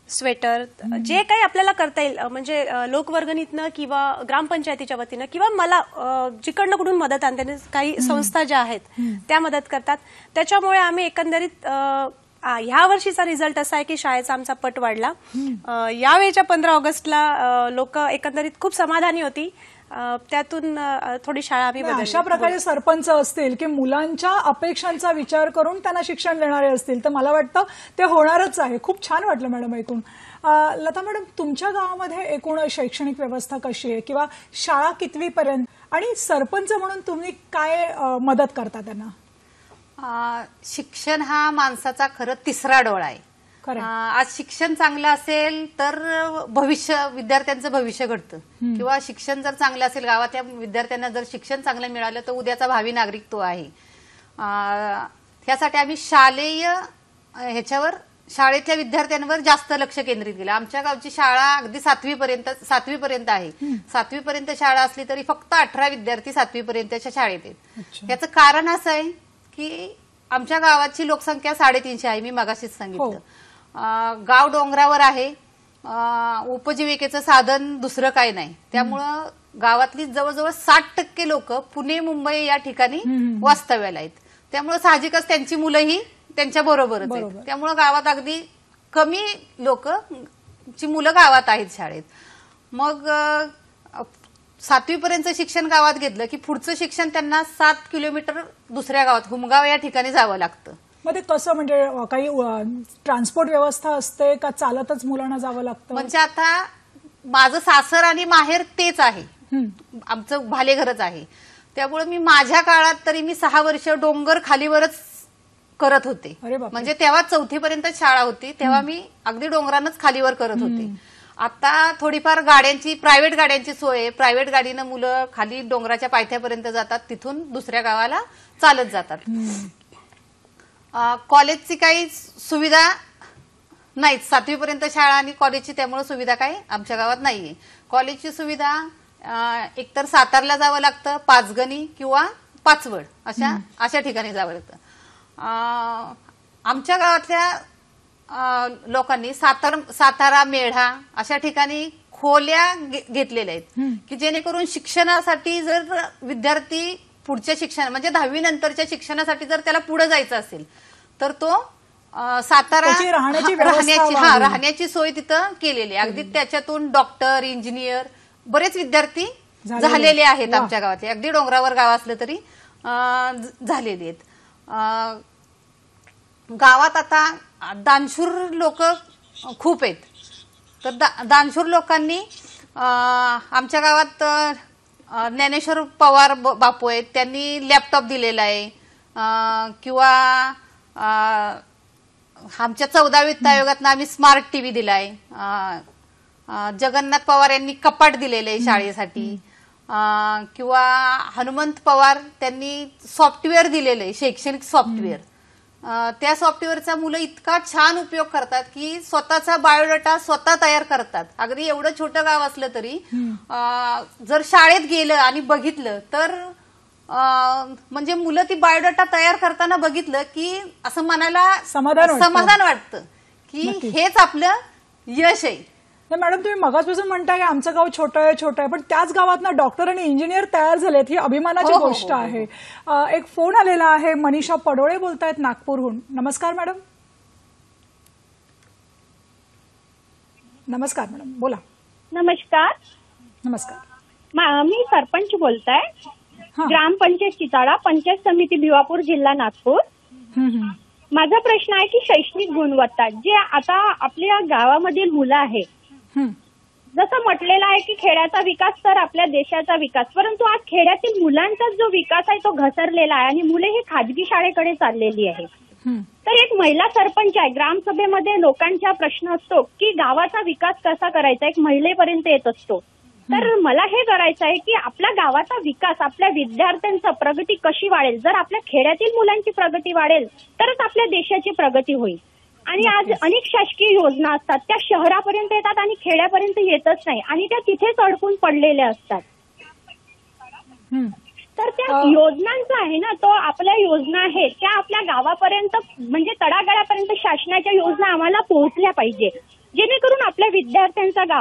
स्वेटर, जे काही आपल्याला करता येईल, म्हणजे लोकवर्गणीतनं किंवा ग्रामपंचायतीच्या वतीनं किंवा मला जिकडनं कुठून मदत आणते, काही संस्था ज्या आहेत त्या मदत करतात. त्याच्यामुळे आम्ही एकंदरीत ह्या वर्षीचा रिझल्ट असा आहे की शाळेचा आमचा पट वाढला. यावेळेच्या 15 ऑगस्टला लोक एकंदरीत खूप समाधानी होती. त्यातून थोडी शाळा आम्ही बदलली. अशा प्रकारे सरपंच असतील की मुलांच्या अपेक्षांचा विचार करून त्यांना शिक्षण देणारे असतील तर मला वाटतं ते होणारच आहे. खूप छान वाटलं मॅडम ऐकून. लता मॅडम, तुमच्या गावामध्ये एकूण शैक्षणिक व्यवस्था कशी आहे किंवा शाळा कितवीपर्यंत, आणि सरपंच म्हणून तुम्ही काय मदत करता त्यांना? शिक्षण हा माणसाचा खरं तिसरा डोळा आहे. आज शिक्षण चांगलं असेल तर विद्यार्थ्यांचं भविष्य घडतं, किंवा शिक्षण जर चांगलं असेल, गावातल्या विद्यार्थ्यांना जर शिक्षण चांगलं मिळालं तर उद्याचा भावी नागरिक तो आहे. त्यासाठी आम्ही शाळेतल्या विद्यार्थ्यांवर जास्त लक्ष केंद्रित केलं. आमच्या गावची शाळा अगदी 7वीपर्यंत आहे. 7वीपर्यंत शाळा असली तरी फक्त 18 विद्यार्थी 7वीपर्यंतच्या शाळेत आहेत. याचं कारण असं आहे की आमच्या गावाची लोकसंख्या 350 आहे. मी मगाशीच सांगितलं. गाव डोंगरावर आहे, उपजीविकेचं साधन दुसरं काही नाही. त्यामुळं गावातली जवळजवळ 60% लोक पुणे, मुंबई या ठिकाणी वास्तव्याला आहेत. त्यामुळे साहजिकच त्यांची मुलंही त्यांच्या बरोबरच आहेत. त्यामुळं गावात अगदी कमी लोकची मुलं गावात आहेत शाळेत. मग 7वीपर्यंत शिक्षण गावात घेतलं की पुढचं शिक्षण त्यांना 7 किलोमीटर दुसऱ्या गावात हुमगाव या ठिकाणी जावं लागतं. मग ते कसं, म्हणजे काही ट्रान्सपोर्ट व्यवस्था असते का चालतच मुलांना जावं लागतं? म्हणजे आता माझं सासर आणि माहेर तेच आहे, आमचं भालेघरच आहे. त्यामुळे मी माझ्या काळात तरी मी 6 वर्ष डोंगर खालीवरच करत होते. म्हणजे तेव्हा 4थीपर्यंत शाळा होती, तेव्हा मी अगदी डोंगरानच खालीवर करत होते. आता थोडीफार प्रायव्हेट गाड्यांची सोय आहे. प्रायव्हेट गाडीनं मुलं खाली डोंगराच्या पायथ्यापर्यंत जातात, तिथून दुसऱ्या गावाला चालत जातात. कॉलेजची काही सुविधा नाहीत. 7वीपर्यंत शाळा आणि कॉलेजची, त्यामुळे सुविधा काही आमच्या गावात नाहीये. कॉलेजची सुविधा एकतर सातारला जावं लागतं, पाचगणी किंवा पाचवड अशा ठिकाणी जावं लागतं. आमच्या गावातल्या लोकांनी सातारा, मेढा अशा ठिकाणी खोल्या घेतलेल्या आहेत की जेणेकरून शिक्षणासाठी जर विद्यार्थी पुढच्या शिक्षण म्हणजे 10वी नंतरच्या शिक्षणासाठी जर त्याला पुढे जायचं असेल तर तो सातारा राहण्याची सोय तिथं केलेली आहे. अगदी त्याच्यातून डॉक्टर, इंजिनियर बरेच विद्यार्थी झालेले आहेत आमच्या गावातले. अगदी डोंगरावर गाव असलं तरी झालेली आहेत. गावात आता दानशूर लोक खूप आहेत. तर दानशूर लोकांनी आमच्या गावात ज्ञानेश्वर पवार बापू आहेत, त्यांनी लॅपटॉप दिलेला आहे. किंवा आमच्या 14 वित्त आयोगातनं आम्ही स्मार्ट टीव्ही दिलाय. जगन्नाथ पवार यांनी कपाट दिलेलं आहे शाळेसाठी. किंवा हनुमंत पवार त्यांनी सॉफ्टवेअर दिलेलं आहे, शैक्षणिक सॉफ्टवेअर. त्या सॉफ्टवेअरचा मुलं इतका छान उपयोग करतात की स्वतःचा बायोडाटा स्वतः तयार करतात. अगदी एवढं छोटं गाव असलं तरी जर शाळेत गेलं आणि बघितलं तर म्हणजे मुलं ती बायोडाटा तयार करताना बघितलं की असं मनाला समाधान वाटतं की हेच आपलं यश आहे. मॅडम, तुम्ही मगाचपासून म्हणताय की आमचं गाव छोटं आहे, पण त्याच गावात ना डॉक्टर आणि इंजिनियर तयार झालेत, ही अभिमानाची गोष्ट आहे. एक फोन आलेला आहे. मनीषा पडोळे बोलतायत नागपूरहून. नमस्कार मॅडम. नमस्कार मॅडम, बोला. नमस्कार. मी सरपंच बोलताय, ग्रामपंचायत चिताळा, पंचायत समिती भिवापूर, जिल्हा नागपूर. माझा प्रश्न आहे की शैक्षणिक गुणवत्ता जे आता आपल्या गावामधील मुलं आहे, जसं म्हटलेलं आहे की खेड्याचा विकास तर आपल्या देशाचा विकास, परंतु आज खेड्यातील मुलांचा जो विकास आहे तो घसरलेला आहे आणि मुले ही खाजगी शाळेकडे चाललेली आहे. तर एक महिला सरपंच आहे, ग्रामसभेमध्ये लोकांचा प्रश्न असतो की गावाचा विकास कसा करायचा, एक महिलेपर्यंत येत असतो. तर मला हे करायचं आहे की आपल्या गावाचा विकास, आपल्या विद्यार्थ्यांचं प्रगती कशी वाढेल. जर आपल्या खेड्यातील मुलांची प्रगती वाढेल तरच आपल्या देशाची प्रगती होईल. आणि आज अनेक शासकीय योजना असतात, त्या शहरापर्यंत येतात आणि खेड्यापर्यंत येतच नाही आणि त्या तिथेच अडकून पडलेल्या असतात. तर त्या योजनांचा आहे ना, तो आपल्या योजना आहेत त्या आपल्या गावापर्यंत म्हणजे तळागाळापर्यंत शासनाच्या योजना आम्हाला पोहोचल्या पाहिजे, जेणेकरून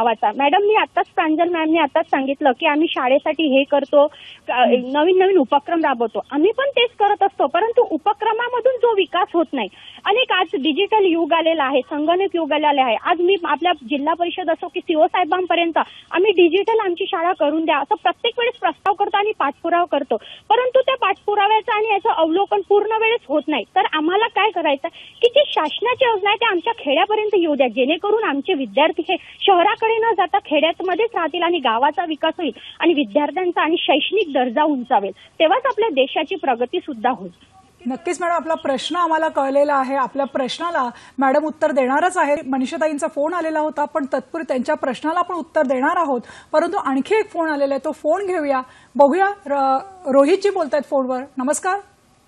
गावाचा. मॅडम, मी आताच प्रांजल मॅमनी आताच सांगितलं की आम्ही शाळेसाठी हे करतो, नवीन नवीन उपक्रम राबवतो. आम्ही पण तेच करत असतो, परंतु उपक्रमामधून जो विकास होत नाही. अनेक आज डिजिटल युग आलेलं आहे, संगणक युग आलेलं आहे. आज मी आपल्या जिल्हा परिषद असो की सीओ साहेबांपर्यंत आम्ही डिजिटल आमची शाळा करून द्या असं प्रत्येक वेळेस प्रस्ताव करतो आणि पाठपुरावा करतो, परंतु त्या पाठपुराव्याचं आणि याचं अवलोकन पूर्ण वेळेस होत नाही. तर आम्हाला काय करायचं की जी शासनाची योजना आहे त्या आमच्या खेड्यापर्यंत येऊ द्या, जेणेकरून आमचे विद्यार्थी हे शहराकडे न जाता खेड्यामध्येच राहतील आणि गावाचा विकास होईल आणि विद्यार्थ्यांचा आणि शैक्षणिक दर्जा उंचावेल. तेव्हाच आपल्या देशाची प्रगती सुद्धा होईल. नक्कीच मॅडम, आपला प्रश्न आम्हाला कळलेला आहे. आपल्या प्रश्नाला मॅडम उत्तर देणारच आहे. मनीषाताईंचा फोन आलेला होता, पण तत्पूर्वी त्यांच्या प्रश्नाला आपण उत्तर देणार आहोत. परंतु आणखी एक फोन आलेला आहे, तो फोन घेऊया, बघूया. रोहितजी बोलतायत फोनवर. नमस्कार.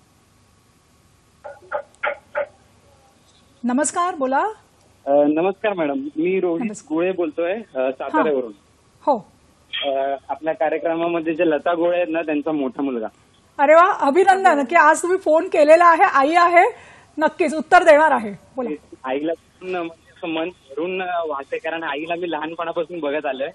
नमस्कार, बोला. नमस्कार मॅडम, मी रोहित गोळे बोलतोय साताऱ्यावरून. हो. आपल्या कार्यक्रमामध्ये जे लता गोळे आहेत ना, त्यांचा मोठा मुलगा. अरे वा, अभिनंदन की आज तुम्ही फोन केलेला आहे. आई आहे, नक्कीच उत्तर देणार आहे. बोला. आईला मन भरून वाटते, कारण आईला मी लहानपणापासून बघत आलोय.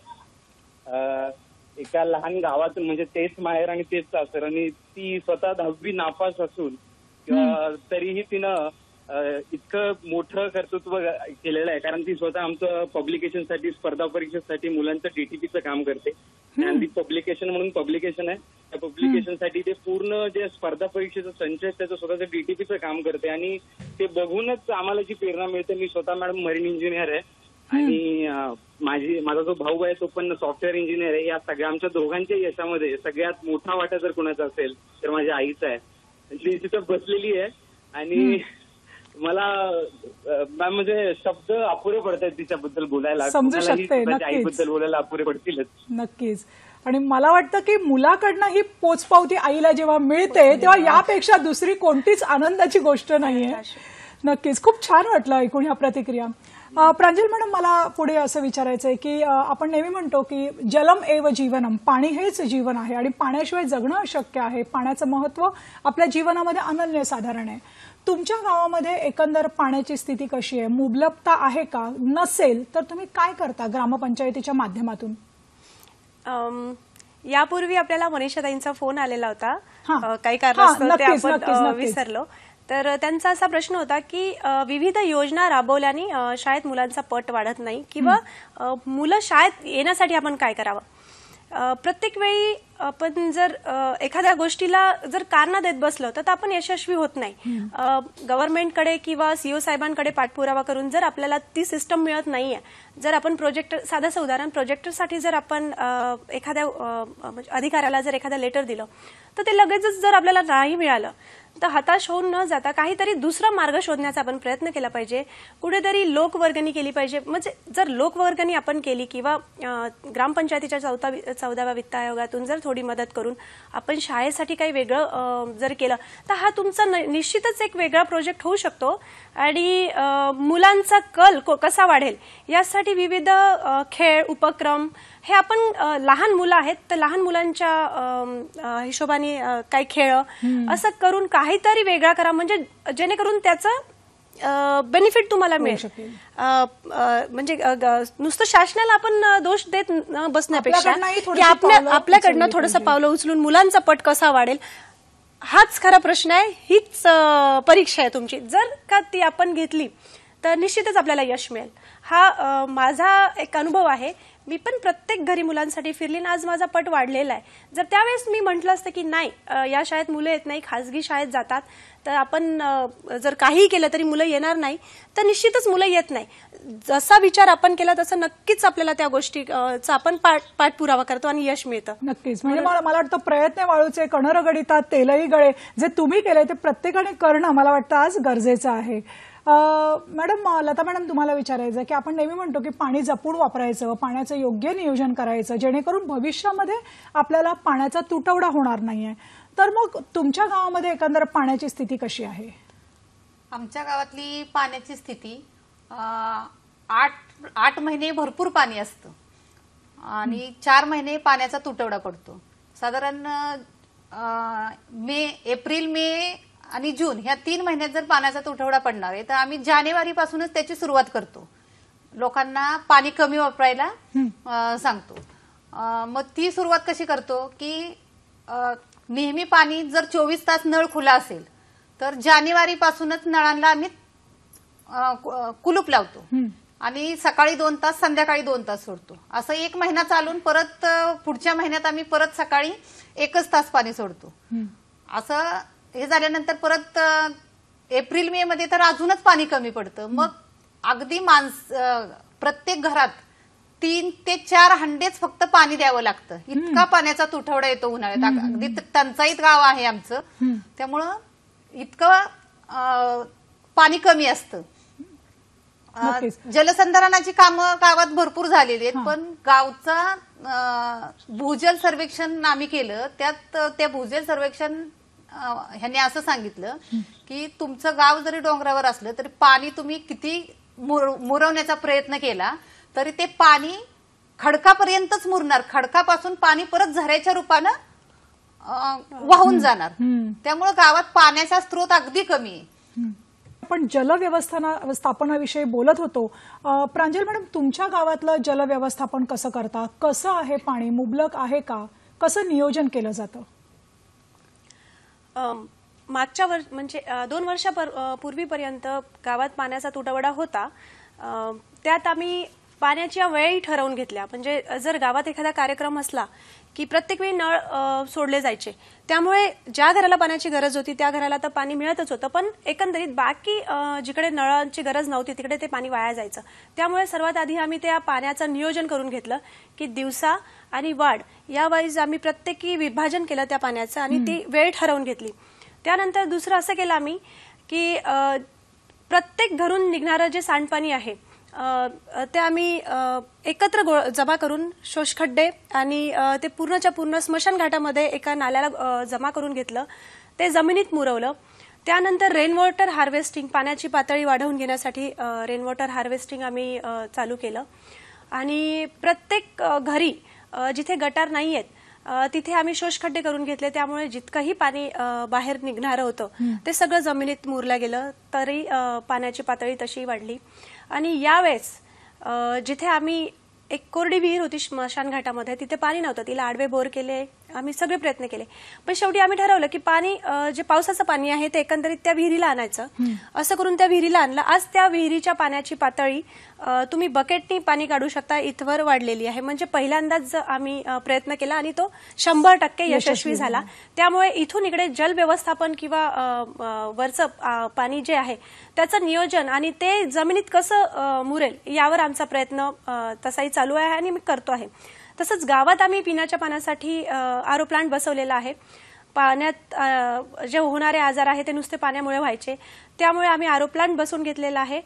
एका लहान गावातून, म्हणजे तेच माहेर आणि तेच सासर, आणि ती स्वतः 10वी नापास असून तरीही तिनं इतकं मोठं कर्तृत्व केलेलं आहे. कारण ती स्वतः आमचं पब्लिकेशनसाठी, स्पर्धा परीक्षेसाठी मुलांचं डीटीपीचं काम करते. ज्ञानदीप पब्लिकेशन म्हणून पब्लिकेशन आहे, त्या पब्लिकेशनसाठी ते पूर्ण जे स्पर्धा परीक्षेचं संच आहे त्याचं स्वतःचं डीटीपीचं काम करते. आणि ते बघूनच आम्हाला जी प्रेरणा मिळते. मी स्वतः मॅडम मरीन इंजिनियर आहे आणि माझा जो भाऊ आहे तो पण सॉफ्टवेअर इंजिनियर आहे. या सगळ्या आमच्या दोघांच्या यशामध्ये सगळ्यात मोठा वाटा जर कोणाचा असेल तर माझ्या आईचा आहे. ती तिथं बसलेली आहे आणि मला मॅम म्हणजे शब्द अपुरे पडतात तिच्याबद्दल बोलायला. समजू शकते, आईबद्दल बोलायला अपुरे पडतीलच. नक्कीच. आणि मला वाटतं की मुलाकडनं ही पोचपावती आईला जेव्हा मिळते तेव्हा यापेक्षा दुसरी कोणतीच आनंदाची गोष्ट नाहीये. नक्कीच, खूप छान वाटलं ऐकून ह्या प्रतिक्रिया. प्रांजल मॅडम, मला पुढे असं विचारायचं आहे की आपण नेहमी म्हणतो की जलम एव जीवनम, पाणी हेच जीवन आहे आणि पाण्याशिवाय जगणं अशक्य आहे. पाण्याचं महत्व आपल्या जीवनामध्ये अनन्यसाधारण आहे. तुमच्या गावामध्ये एकंदर पाण्याची स्थिती कशी आहे? मुबलकता आहे का? नसेल तर तुम्ही काय करता ग्रामपंचायतीच्या माध्यमातून? यापूर्वी आपल्याला मनीषाताईंचा फोन आलेला होता, काही कारणास्तव ते आपण विसरलो. तर त्यांचा असा प्रश्न होता की विविध योजना राबवल्याने शाळेत मुलांचा पट वाढत नाही, किंवा मुलं शाळेत येण्यासाठी आपण काय करावं. प्रत्येक वेळी आपण जर एखाद्या गोष्टीला जर कारण देत बसलो तर आपण यशस्वी होत नाही. गव्हर्नमेंटकडे किंवा सीओ साहेबांकडे पाठपुरावा करून जर आपल्याला ती सिस्टम मिळत नाहीये, जर आपण प्रोजेक्टर, साधंसं उदाहरण, प्रोजेक्टरसाठी जर आपण एखाद्या अधिकाऱ्याला जर एखादं लेटर दिलं तर ते लगेचच जर आपल्याला नाही मिळालं तर हताश होऊन न जाता काहीतरी दुसरा मार्ग शोधण्याचा आपण प्रयत्न केला पाहिजे. कुठेतरी लोकवर्गणी केली पाहिजे. म्हणजे जर लोकवर्गणी आपण केली किंवा ग्रामपंचायतीच्या 14व्या वित्त आयोगातून जर थोडी मदत करून आपण शाळेसाठी काही वेगळं जर केलं तर हा तुमचा निश्चितच एक वेगळा प्रोजेक्ट होऊ शकतो. आणि मुलांचा कल कसा वाढेल यासाठी विविध खेळ, उपक्रम, हे आपण लहान मुलं आहेत तर लहान मुलांच्या हिशोबाने काही खेळ असं करून काहीतरी वेगळा करा, म्हणजे जेणेकरून त्याचं बेनिफिट तुम्हाला मिळेल. म्हणजे नुसतं शासनाला आपण दोष देत बसण्यापेक्षा आपल्याकडनं थोडंसं पावलं उचलून मुलांचा पट कसा वाढेल हाच खरा प्रश्न आहे. हीच परीक्षा आहे तुमची. जर का ती आपण घेतली तर निश्चितच आपल्याला यश मिळेल. हा माझा एक अनुभव आहे. मी पण प्रत्येक घरी मुलांसाठी फिरली आणि आज माझा पट वाढलेला आहे. जर त्यावेळेस मी म्हटलं असतं की नाही, या शाळेत मुलं येत नाही, खासगी शाळेत जातात, तर आपण जर काही केलं तरी मुलं येणार नाही, तर निश्चितच मुलं येत नाही. जसा विचार आपण केला तसं नक्कीच आपल्याला त्या गोष्टीचा आपण पाठपुरावा करतो आणि यश मिळतं. नक्कीच. म्हणजे मला वाटतं प्रयत्न वाळूचे कणर गडितात तेलही गळे, जे तुम्ही केले ते प्रत्येकाने करणं मला वाटतं आज गरजेचं आहे. मॅडम, लता मॅडम, तुम्हाला विचारायचं की आपण नेहमी म्हणतो की पाणी जपून वापरायचं, पाण्याचं योग्य नियोजन करायचं, जेणेकरून भविष्यामध्ये आपल्याला पाण्याचा तुटवडा होणार नाहीये. तर मग तुमच्या गावामध्ये एकंदर पाण्याची स्थिती कशी आहे? आमच्या गावातली पाण्याची स्थिती 8 महिने भरपूर पाणी असतं आणि 4 महिने पाण्याचा तुटवडा पडतो. साधारण एप्रिल, मे आणि जून ह्या 3 महिन्यात जर पाण्याचा तुटवडा पडणार आहे तर आम्ही जानेवारीपासूनच त्याची सुरुवात करतो. लोकांना पाणी कमी वापरायला सांगतो. मग ती सुरुवात कशी करतो की नेहमी पाणी जर 24 तास नळ खुला असेल तर जानेवारी पासूनच नळांना आम्ही कुलूप लावतो आणि सकाळी 2 तास संध्याकाळी 2 तास सोडतो. असं 1 महिना चालून परत पुढच्या महिन्यात आम्ही परत सकाळी 1च तास पाणी सोडतो. असं हे झाल्यानंतर परत एप्रिल मे मध्ये तर अजूनच पाणी कमी पडतं. मग अगदी प्रत्येक घरात 3 ते 4 हंडेच फक्त पाणी द्यावं लागतं. इतका पाण्याचा तुटवडा येतो उन्हाळ्यात. अगदी टंचाईत गाव आहे आमचं, त्यामुळं इतकं पाणी कमी असतं. जलसंधारणाची कामं गावात भरपूर झालेली आहेत, पण गावचा भूजल सर्वेक्षण आम्ही केलं. त्यात त्या भूजल सर्वेक्षण ह्यांनी असं सांगितलं की तुमचं गाव जरी डोंगरावर असलं तरी पाणी तुम्ही किती मुरवण्याचा प्रयत्न केला तरी ते पाणी खडकापर्यंतच मुरणार. खडकापासून पाणी परत झऱ्याच्या रूपानं वाहून जाणार. त्यामुळे गावात पाण्याचा स्रोत अगदी कमी आहे. आपण जलव्यवस्थापनाविषयी बोलत होतो. प्रांजल मॅडम, तुमच्या गावातलं जलव्यवस्थापन कसं करता? कसं आहे पाणी? मुबलक आहे का? कसं नियोजन केलं जातं? मागच्या म्हणजे 2 वर्षापूर्वीपर्यंत गावात पाण्याचा तुटवडा होता. त्यात आम्ही पाण्याच्या वेळी ठरवून घेतल्या. म्हणजे जर गावात एखादा कार्यक्रम असला की प्रत्येक वेळी नळ सोडले जायचे, त्यामुळे ज्या घराला पाण्याची गरज होती त्या घराला तर पाणी मिळतच होतं, पण एकंदरीत बाकी जिकडे नळांची गरज नव्हती तिकडे ते पाणी वाया जायचं. त्यामुळे सर्वात आधी आम्ही त्या पाण्याचं नियोजन करून घेतलं की दिवसा आणि वाढ या वाईज आम्ही प्रत्येकी विभाजन केलं त्या पाण्याचं आणि ती वेळ ठरवून घेतली. त्यानंतर दुसरं असं केलं आम्ही की प्रत्येक घरून निघणारं जे सांडपाणी आहे ते आम्ही एकत्र जमा करून शोषखड्डे आणि ते पूर्णच्या पूर्ण स्मशान घाटामध्ये एका नाल्याला जमा करून घेतलं. ते जमिनीत मुरवलं. त्यानंतर रेन वॉटर हार्वेस्टिंग, पाण्याची पातळी वाढवून घेण्यासाठी रेन वॉटर हार्वेस्टिंग आम्ही चालू केलं. आणि प्रत्येक घरी जिथे गटार नाही आहेत तिथे आम्ही शोषखड्डे करून घेतले. त्यामुळे जितकंही पाणी बाहेर निघणारं होतं ते सगळं जमिनीत मुरलं गेलं, तरी पाण्याची पातळी तशी वाढली. आणि यावेळेस जिथे आम्ही एक कोरडी विहीर होती स्मशान घाटामध्ये, तिथे पाणी नव्हतं, तिला आडवे बोर केले, आम्ही सगळे प्रयत्न केले, पण शेवटी आम्ही ठरवलं की पाणी जे पावसाचं पाणी आहे ते एकंदरीत त्या विहिरीला आणायचं. असं करून त्या विहिरीला आणलं. आज त्या विहिरीच्या पाण्याची पातळी तुम्ही बकेटनी पाणी काढू शकता इथवर वाढलेली आहे. म्हणजे पहिल्यांदाच आम्ही प्रयत्न केला आणि तो 100% यशस्वी झाला. त्यामुळे इथून इकडे जल व्यवस्थापन किंवा वरचं पाणी जे आहे त्याचं नियोजन आणि ते जमिनीत कसं मुरेल यावर आमचा प्रयत्न तसाही चालू आहे आणि मी करतो आहे. तसंच गावात आम्ही पिण्याच्या पाण्यासाठी आरो प्लांट बसवलेला आहे. पाण्यात जे होणारे आजार आहे ते नुसते पाण्यामुळे व्हायचे, त्यामुळे आम्ही आरो प्लांट बसवून घेतलेला आहे.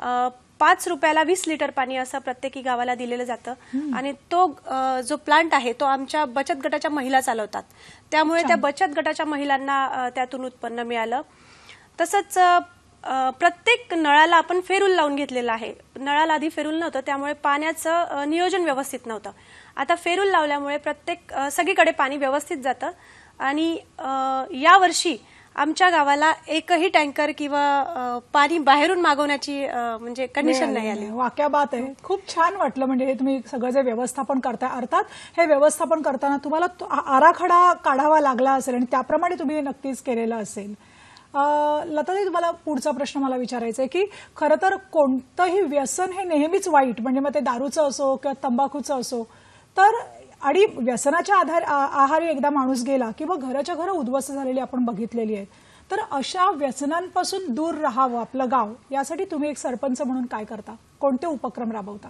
5 रुपयाला 20 लिटर पाणी असं प्रत्येकी गावाला दिलेलं जातं आणि तो जो प्लांट आहे तो आमच्या बचत गटाच्या महिला चालवतात. त्यामुळे त्या बचत गटाच्या महिलांना त्यातून उत्पन्न मिळालं. तसंच प्रत्येक नळाला आपण फेरूल लावून घेतलेला आहे. नळाला आधी फेरूल नव्हतं, त्यामुळे पाण्याचं नियोजन व्यवस्थित नव्हतं. आता फेरूल लावल्यामुळे सगळीकडे पाणी व्यवस्थित जातं. आणि यावर्षी आमच्या गावाला एकही टँकर किंवा पाणी बाहेरून मागवण्याची म्हणजे कंडिशन नाही आली. वाक्या बात आहे. खूप छान वाटलं. म्हणजे हे तुम्ही सगळं जे व्यवस्थापन करताय, अर्थात हे व्यवस्थापन करताना तुम्हाला आराखडा काढावा लागला असेल आणि त्याप्रमाणे तुम्ही हे नक्कीच केलेलं असेल. लताताई, तुम्हाला पुढचा प्रश्न मला विचारायचा आहे की खरं तर कोणतंही व्यसन हे नेहमीच वाईट, म्हणजे मग ते दारूचं असो किंवा तंबाखूचं असो, तर आणि व्यसनाच्या आहारी एकदा माणूस गेला किंवा घराच्या घरं उद्ध्वस्त झालेली आपण बघितलेली आहेत, तर अशा व्यसनांपासून दूर राहावं आपलं गाव, यासाठी तुम्ही एक सरपंच म्हणून काय करता? कोणते उपक्रम राबवता?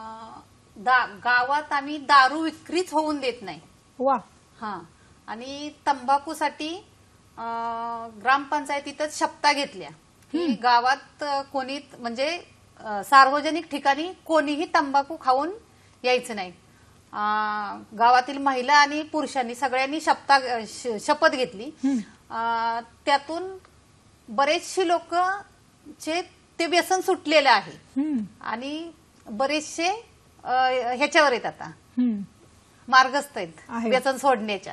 गावात आम्ही दारू विक्रीच होऊन देत नाही. वा. आणि तंबाखूसाठी ग्रामपंचायतीतच शपथा घेतल्या की गावात कोणी म्हणजे सार्वजनिक ठिकाणी कोणीही तंबाखू खाऊन यायचं नाही. गावातील महिला आणि पुरुषांनी सगळ्यांनी शपथ घेतली. त्यातून बरेचसे लोक ते व्यसन सुटलेलं आहे आणि बरेचसे ह्याच्यावर आहेत, आता मार्गस्थ आहेत व्यसन सोडण्याच्या.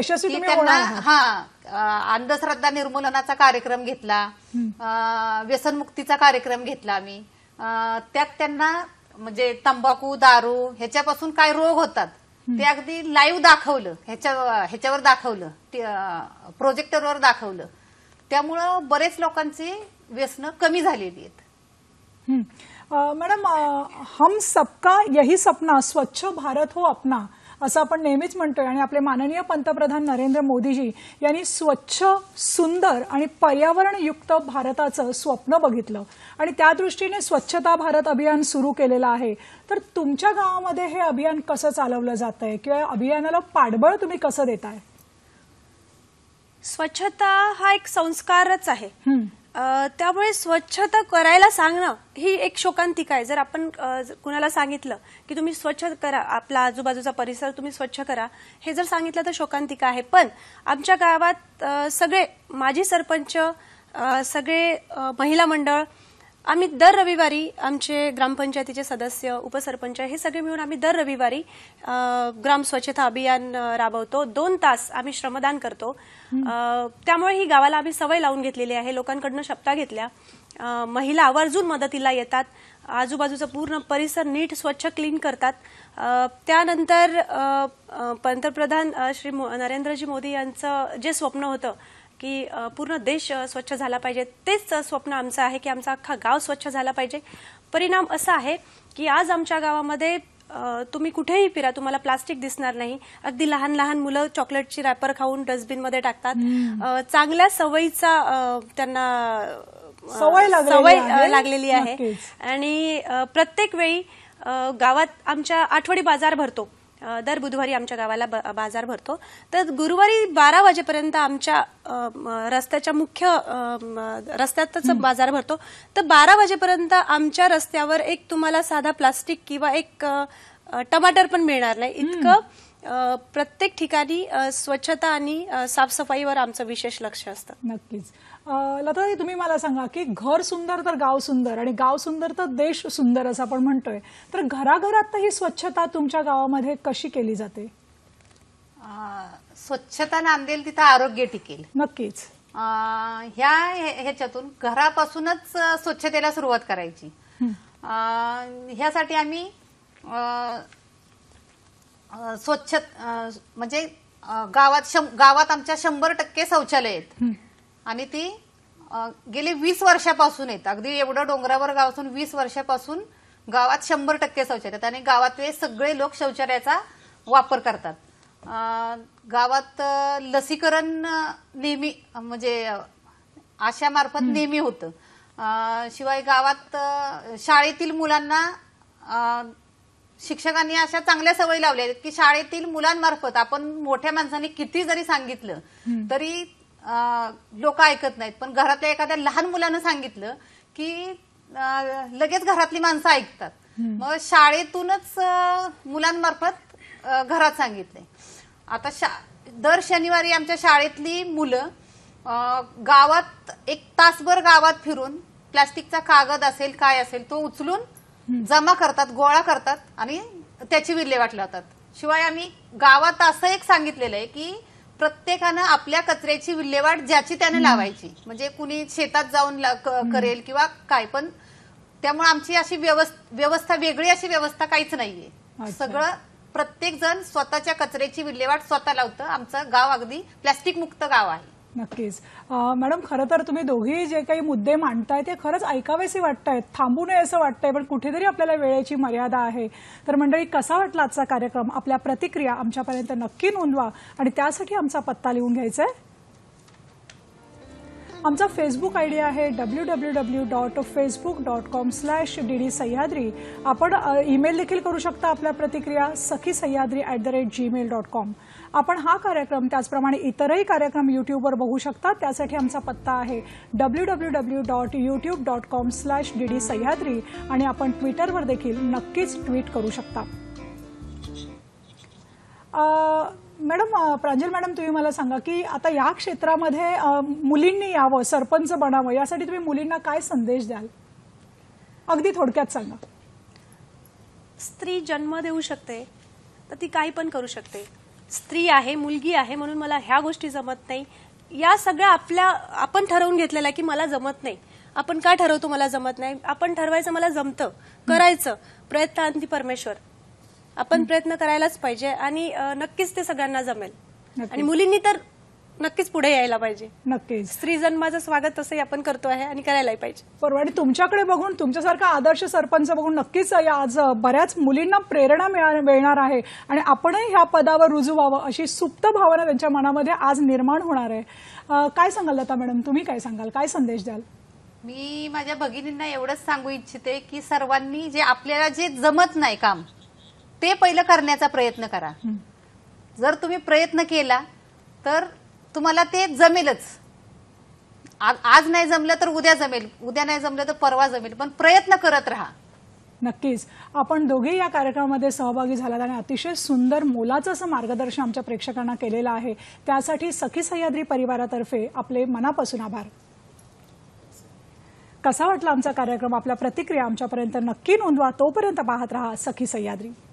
अंधश्रद्धा निर्मूलनाचा कार्यक्रम घेतला, व्यसनमुक्तीचा कार्यक्रम घेतला आम्ही. त्यात त्यांना म्हणजे तंबाखू दारू ह्याच्यापासून काय रोग होतात ते अगदी लाईव्ह दाखवलं, ह्याच्यावर दाखवलं, प्रोजेक्टरवर दाखवलं. त्यामुळं बरेच लोकांची व्यसनं कमी झालेली आहेत. मॅडम, हम सबका यही सपना स्वच्छ भारत हो अपना असं आपण नेहमीच म्हणतोय आणि आपले माननीय पंतप्रधान नरेंद्र मोदीजी यांनी स्वच्छ, सुंदर आणि पर्यावरणयुक्त भारताचं स्वप्न बघितलं आणि त्या दृष्टीने स्वच्छता भारत अभियान सुरू केलेलं आहे. तर तुमच्या गावामध्ये हे अभियान कसं चालवलं जात आहे किंवा अभियानाला पाठबळ तुम्ही कसं देताय? स्वच्छता हा एक संस्कारच आहे. त्यामुळे स्वच्छता करायला सांगणं ही एक शोकांतिका आहे. जर आपण कुणाला सांगितलं की तुम्ही स्वच्छ करा, आपला आजूबाजूचा परिसर तुम्ही स्वच्छ करा, हे जर सांगितलं तर शोकांतिका आहे. पण आमच्या गावात सगळे माजी सरपंच, सगळे महिला मंडळ, आम्ही दर रविवारी आमचे ग्रामपंचायतीचे सदस्य, उपसरपंच हे सगळे मिळून आम्ही दर रविवारी ग्राम स्वच्छता अभियान राबवतो. 2 तास आम्ही श्रमदान करतो. त्यामुळे ही गावाला आम्ही सवय लावून घेतलेली आहे. लोकांकडनं शपथा घेतल्या. महिला आवर्जून मदतीला येतात. आजूबाजूचा पूर्ण परिसर नीट स्वच्छ क्लीन करतात. त्यानंतर पंतप्रधान श्री नरेंद्रजी मोदी यांचं जे स्वप्न होतं की पूर्ण देश स्वच्छ झाला पाहिजे, तेच स्वप्न आमचं आहे की आमचा अख्खा गाव स्वच्छ झाला पाहिजे. परिणाम असा आहे की आज आमच्या गावामध्ये तुम्ही कुठेही फिरा, तुम्हाला प्लास्टिक दिसणार नाही. अगदी लहान लहान मुलं चॉकलेटची रॅपर खाऊन डस्टबिनमध्ये टाकतात. चांगल्या सवयीचा त्यांना सवय लागलेली आहे. आणि प्रत्येक वेळी गावात आमच्या आठवडी बाजार भरतो. दर बुधवारी आमच्या गावाला बाजार भरतो. तर गुरुवारी 12 वाजेपर्यंत आमच्या रस्त्याच्या मुख्य रस्त्यातच बाजार भरतो. तर 12 वाजेपर्यंत आमच्या रस्त्यावर एक तुम्हाला साधा प्लास्टिक किंवा एक टमाटर पण मिळणार नाही. इतकं प्रत्येक ठिकाणी स्वच्छता आणि साफसफाईवर आमचं विशेष लक्ष असतं. नक्कीच. लताताई, तुम्ही मला सांगा की घर सुंदर तर गाव सुंदर आणि गाव सुंदर तर देश सुंदर असं आपण म्हणतोय. तर घराघरात ही स्वच्छता तुमच्या गावामध्ये कशी केली जाते? स्वच्छता नांदेल तिथं आरोग्य टिकेल. नक्कीच. ह्याच्यातून घरापासूनच स्वच्छतेला सुरुवात करायची. ह्यासाठी आम्ही स्वच्छ म्हणजे गावात आमच्या 100% शौचालय आहेत आणि ती गेली 20 वर्षापासून आहेत. अगदी एवढं डोंगरावर गाव असून 20 वर्षापासून गावात 100% शौचालय आहेत आणि गावातले सगळे लोक शौचालयाचा वापर करतात. गावात लसीकरण नेहमी म्हणजे आशामार्फत नेहमी होतं. शिवाय गावात शाळेतील मुलांना शिक्षकांनी अशा चांगल्या सवयी लावल्या आहेत की शाळेतील मुलांमार्फत आपण मोठ्या माणसांनी किती जरी सांगितलं तरी लोक ऐकत नाहीत. पण घरातल्या एखाद्या लहान मुलानं सांगितलं की लगेच घरातली माणसं ऐकतात. मग शाळेतूनच मुलांमार्फत घरात सांगितलंय. आता दर शनिवारी आमच्या शाळेतली मुलं गावात 1 तासभर गावात फिरून प्लास्टिकचा कागद असेल काय असेल तो उचलून जमा करतात, गोळा करतात आणि त्याची विल्हेवाट लावतात. शिवाय आम्ही गावात असं एक सांगितलेलं आहे की प्रत्येकानं आपल्या कचऱ्याची विल्हेवाट ज्याची त्याने लावायची. म्हणजे कुणी शेतात जाऊन करेल किंवा काय, पण त्यामुळे आमची अशी व्यवस्था वेगळी अशी व्यवस्था काहीच नाहीये. सगळं प्रत्येक जण स्वतःच्या कचऱ्याची विल्हेवाट स्वतः लावतं. आमचं गाव अगदी प्लास्टिक मुक्त गाव आहे. नक्कीच. मॅडम, खरं तर तुम्ही दोघी जे काही मुद्दे मांडताय ते खरंच ऐकावेसे वाटतायत, थांबू नये असं वाटतंय, पण कुठेतरी आपल्याला वेळेची मर्यादा आहे. तर मंडळी, कसा वाटला आजचा कार्यक्रम? आपल्या प्रतिक्रिया आमच्यापर्यंत नक्की नोंदवा आणि त्यासाठी आमचा पत्ता लिहून घ्यायचा आहे. आमचा फेसबुक आयडी आहे www.facebook.com/dd सह्याद्री. आपण ईमेल देखील करू शकता आपल्या प्रतिक्रिया sakhisayadri@gmail.com. आपण हा कार्यक्रम त्याचप्रमाणे इतरही कार्यक्रम युट्यूबवर बघू शकता. त्यासाठी आमचा पत्ता आहे www.youtube.com/dd सह्याद्री आणि आपण ट्विटरवर देखील नक्कीच ट्विट करू शकता. मॅडम, प्रांजल मॅडम, तुम्ही मला सांगा की आता या क्षेत्रामध्ये मुलींनी यावं, सरपंच बनावं, यासाठी तुम्ही मुलींना काय संदेश द्याल? अगदी थोडक्यात सांगा. स्त्री जन्म देऊ शकते तर ती काही पण करू शकते. स्त्री आहे, मुलगी आहे म्हणून मला ह्या गोष्टी जमत नाही, या सगळ्या आपण ठरवून घेतलेल्या की मला जमत नाही. आपण का ठरवतो मला जमत नाही? आपण ठरवायचं मला जमतं, करायचं. प्रयत्नांती परमेश्वर. आपण प्रयत्न करायलाच पाहिजे आणि नक्कीच ते सगळ्यांना जमेल. आणि मुलींनी तर नक्कीच पुढे यायला पाहिजे. नक्कीच. स्त्री जन्माचं स्वागत तसंही आपण करतो आहे आणि करायलाही पाहिजे. बरोबर. आणि तुमच्याकडे बघून, तुमच्यासारखा आदर्श सरपंच बघून नक्कीच आज बऱ्याच मुलींना प्रेरणा मिळणार आहे आणि आपणही ह्या पदावर रुजू व्हावं अशी सुप्त भावना त्यांच्या मनामध्ये आज निर्माण होणार आहे. काय सांगाल लता मॅडम, तुम्ही काय सांगाल, काय संदेश द्याल? मी माझ्या भगिनींना एवढंच सांगू इच्छिते की सर्वांनी जे आपल्याला जे जमत नाही काम ते पहिलं करण्याचा प्रयत्न करा. जर तुम्ही प्रयत्न केला तर तुम्हाला ते जमेलच. आज नाही जमलं तर उद्या जमेल, उद्या नाही जमलं तर परवा जमेल, पण प्रयत्न करत राहा. नक्कीच. आपण दोघेही या कार्यक्रमामध्ये सहभागी झालात आणि अतिशय सुंदर मोलाचं असं मार्गदर्शन आमच्या प्रेक्षकांना केलेलं आहे. त्यासाठी सखी सह्याद्री परिवारातर्फे आपले मनापासून आभार. कसा वाटला आमचा कार्यक्रम? आपल्या प्रतिक्रिया आमच्यापर्यंत नक्की नोंदवा. तोपर्यंत पाहत रहा सखी सह्याद्री.